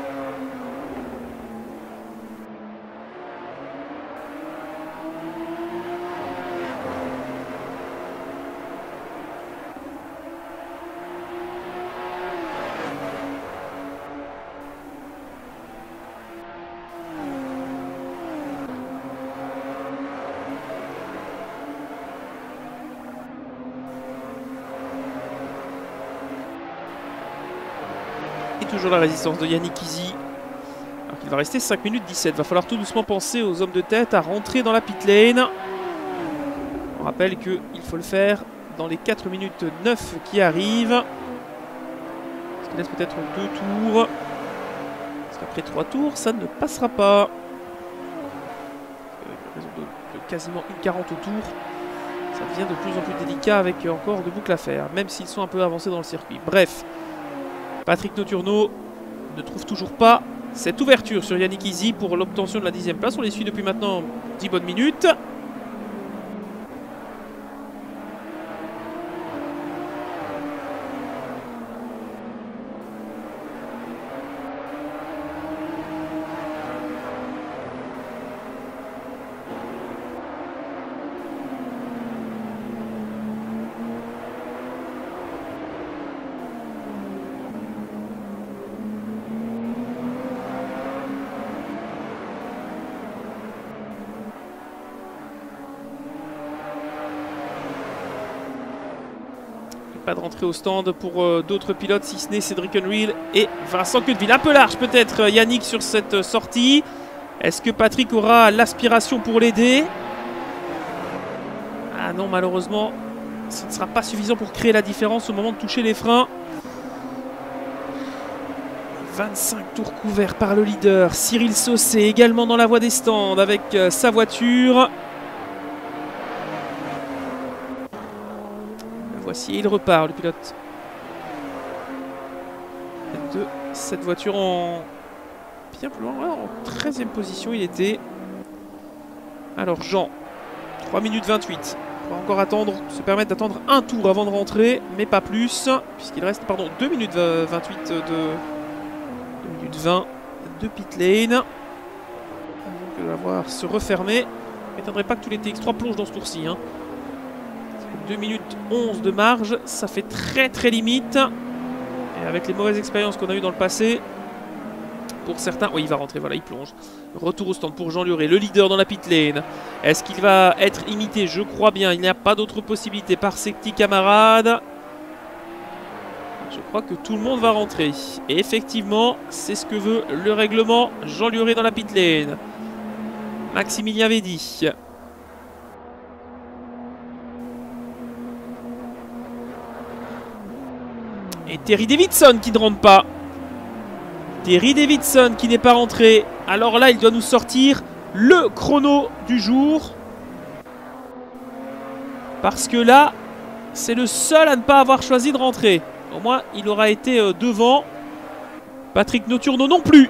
Toujours la résistance de Yannick Izzy. Alors qu'il va rester 5 minutes 17. Va falloir tout doucement penser aux hommes de tête à rentrer dans la pit lane. On rappelle qu'il faut le faire dans les 4 minutes 9 qui arrivent. Ce qui laisse peut-être 2 tours. Parce qu'après 3 tours, ça ne passera pas. Raison de quasiment 1,40 au tour. Ça devient de plus en plus délicat avec encore de boucles à faire. Même s'ils sont un peu avancés dans le circuit. Bref. Patrick Notturno ne trouve toujours pas cette ouverture sur Yannick Izzy pour l'obtention de la 10e place. On les suit depuis maintenant 10 bonnes minutes. Pas de rentrée au stand pour d'autres pilotes, si ce n'est Cédric Unreal et Vincent Queudeville. Un peu large peut-être Yannick sur cette sortie. Est-ce que Patrick aura l'aspiration pour l'aider? Ah non, malheureusement, ce ne sera pas suffisant pour créer la différence au moment de toucher les freins. 25 tours couverts par le leader. Cyril Saucé également dans la voie des stands avec sa voiture. Voici, il repart, le pilote de cette voiture en bien plus loin, en 13e position il était. Alors Jean, 3 minutes 28. On va encore attendre, se permettre d'attendre un tour avant de rentrer, mais pas plus, puisqu'il reste, pardon, 2 minutes 28 2 minutes 20 de pit lane. Avant de la voir se refermer. Il ne m'étonnerait pas que tous les TX3 plongent dans ce tour-ci. 2 minutes 11 de marge, ça fait très limite. Et avec les mauvaises expériences qu'on a eues dans le passé, pour certains... Oui, il va rentrer, voilà, il plonge. Retour au stand pour Jean Lioré, le leader dans la pit lane. Est-ce qu'il va être imité? Je crois bien, il n'y a pas d'autre possibilité par ses petits camarades. Je crois que tout le monde va rentrer. Et effectivement, c'est ce que veut le règlement. Jean Lioré dans la pit lane. Maximilien Védy. Et Terry Davidson qui ne rentre pas. Terry Davidson qui n'est pas rentré. Alors là, il doit nous sortir le chrono du jour. Parce que là, c'est le seul à ne pas avoir choisi de rentrer. Au moins, il aura été devant. Patrick Notturno non plus.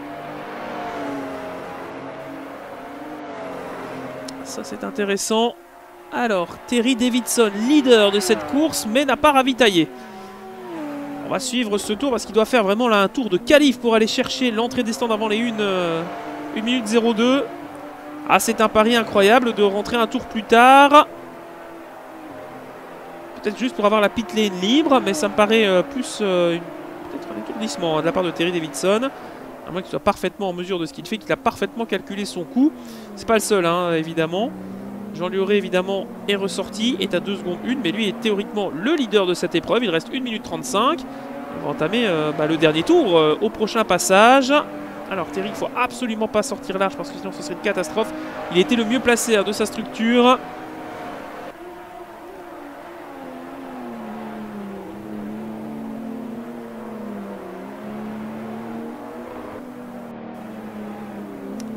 Ça, c'est intéressant. Alors, Terry Davidson, leader de cette course, mais n'a pas ravitaillé. On va suivre ce tour parce qu'il doit faire vraiment là un tour de qualif pour aller chercher l'entrée des stands avant les 1 minute 02. Ah, c'est un pari incroyable de rentrer un tour plus tard. Peut-être juste pour avoir la pit lane libre, mais ça me paraît plus peut-être un étourdissement de la part de Terry Davidson. À moins qu'il soit parfaitement en mesure de ce qu'il fait, qu'il a parfaitement calculé son coup. C'est pas le seul, évidemment. Jean Lioré, évidemment, est ressorti, est à 2 secondes 1, mais lui est théoriquement le leader de cette épreuve. Il reste 1 minute 35. On va entamer le dernier tour au prochain passage. Alors Terry, il ne faut absolument pas sortir large parce que sinon ce serait une catastrophe. Il était le mieux placé de sa structure.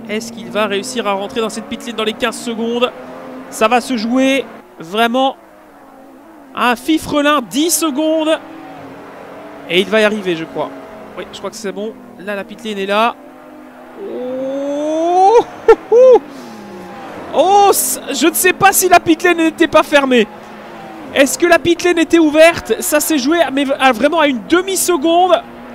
Est-ce qu'il va réussir à rentrer dans cette pit lane dans les 15 secondes? Ça va se jouer vraiment à un fifrelin, 10 secondes. Et il va y arriver, je crois. Oui, je crois que c'est bon. Là, la pit lane est là. Oh, oh, je ne sais pas si la pit lane n'était pas fermée. Est-ce que la pit lane était ouverte? Ça s'est joué mais vraiment à une demi-seconde.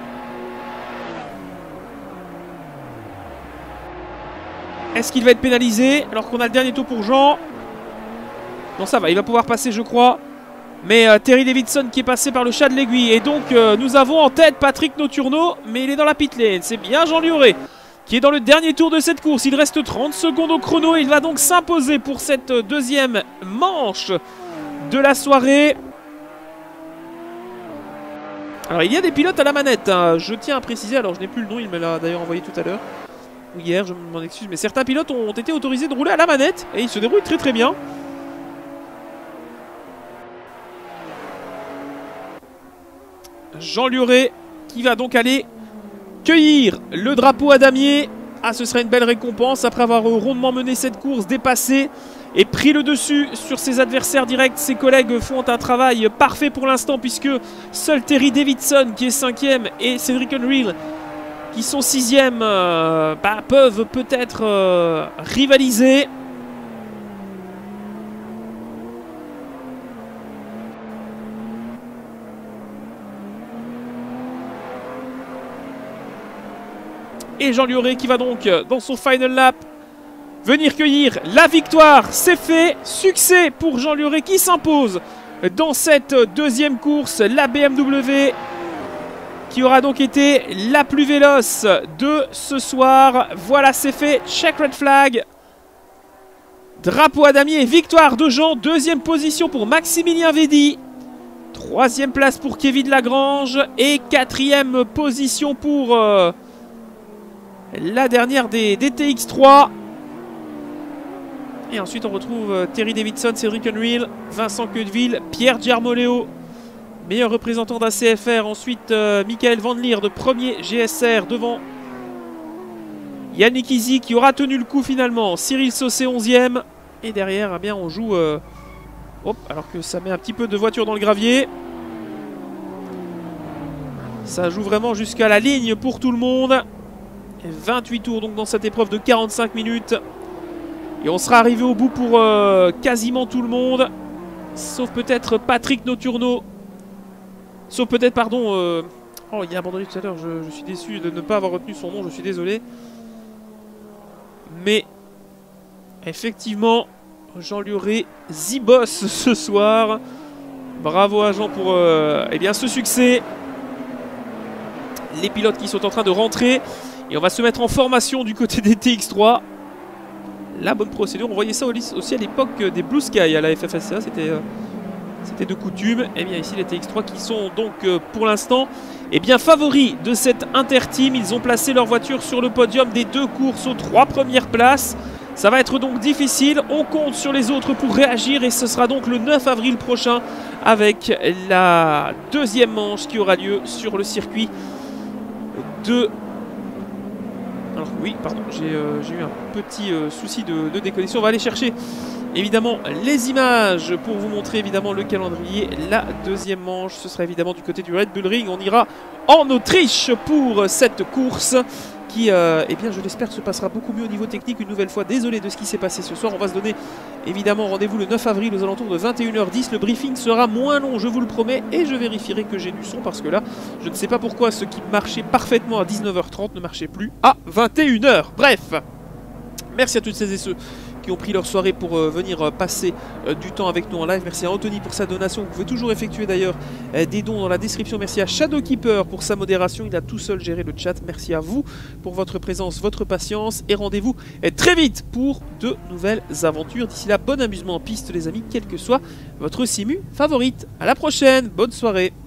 Est-ce qu'il va être pénalisé alors qu'on a le dernier tour pour Jean? Non, ça va, il va pouvoir passer, je crois. Mais Terry Davidson qui est passé par le chat de l'aiguille. Et donc, nous avons en tête Patrick Noturno, mais il est dans la pit lane. C'est bien Jean Lioré qui est dans le dernier tour de cette course. Il reste 30 secondes au chrono. Il va donc s'imposer pour cette deuxième manche de la soirée. Alors, il y a des pilotes à la manette, hein. Je tiens à préciser. Alors, je n'ai plus le nom. Il me l'a d'ailleurs envoyé tout à l'heure. Ou hier, je m'en excuse. Mais certains pilotes ont été autorisés de rouler à la manette. Et ils se débrouillent très très bien. Jean Lioré qui va donc aller cueillir le drapeau à damier. Ah, ce serait une belle récompense après avoir rondement mené cette course, dépassé et pris le dessus sur ses adversaires directs. Ses collègues font un travail parfait pour l'instant puisque seul Terry Davidson qui est 5e et Cedric Unreal qui sont 6e peuvent peut-être rivaliser. Et Jean Lioré qui va donc, dans son final lap, venir cueillir la victoire. C'est fait. Succès pour Jean Lioré qui s'impose dans cette deuxième course. La BMW qui aura donc été la plus véloce de ce soir. Voilà, c'est fait. Check red flag. Drapeau à damier. Victoire de Jean. Deuxième position pour Maximilien Védy. Troisième place pour Kevin Lagrange. Et quatrième position pour... la dernière des TX3. Et ensuite on retrouve Terry Davidson, Cedric Unreal, Vincent Queudeville, Pierre Giarmoleo, meilleur représentant d'ACFR. Ensuite Michael Van Leer de premier GSR devant Yannick Izzy qui aura tenu le coup finalement. Cyril Saucé 11e. Et derrière eh bien, on joue hop, alors que ça met un petit peu de voiture dans le gravier. Ça joue vraiment jusqu'à la ligne pour tout le monde. 28 tours donc dans cette épreuve de 45 minutes. Et on sera arrivé au bout pour quasiment tout le monde. Sauf peut-être Patrick Noturno. Sauf peut-être, pardon... Oh, il a abandonné tout à l'heure. Je suis déçu de ne pas avoir retenu son nom. Je suis désolé. Mais... effectivement, Jean Lioré zibosse ce soir. Bravo à Jean pour eh bien, ce succès. Les pilotes qui sont en train de rentrer. Et on va se mettre en formation du côté des TX3. La bonne procédure. On voyait ça aussi à l'époque des Blue Sky à la FFSA. C'était de coutume. Et bien ici les TX3 qui sont donc pour l'instant favoris de cette interteam. Ils ont placé leur voiture sur le podium des deux courses aux 3 premières places. Ça va être donc difficile. On compte sur les autres pour réagir. Et ce sera donc le 9 avril prochain avec la deuxième manche qui aura lieu sur le circuit de... Alors oui, pardon, j'ai eu un petit souci de déconnexion. On va aller chercher évidemment les images pour vous montrer évidemment le calendrier. La deuxième manche, ce sera évidemment du côté du Red Bull Ring. On ira en Autriche pour cette course qui, eh bien, je l'espère, se passera beaucoup mieux au niveau technique. Une nouvelle fois, désolé de ce qui s'est passé ce soir. On va se donner évidemment rendez-vous le 9 avril aux alentours de 21h10. Le briefing sera moins long, je vous le promets, et je vérifierai que j'ai du son parce que là, je ne sais pas pourquoi ce qui marchait parfaitement à 19h30 ne marchait plus à 21h. Bref, merci à toutes celles et ceux qui ont pris leur soirée pour venir passer du temps avec nous en live. Merci à Anthony pour sa donation. Vous pouvez toujours effectuer d'ailleurs des dons dans la description. Merci à Shadowkeeper pour sa modération. Il a tout seul géré le chat. Merci à vous pour votre présence, votre patience. Et rendez-vous très vite pour de nouvelles aventures. D'ici là, bon amusement en piste les amis, quelle que soit votre simu favorite. À la prochaine, bonne soirée.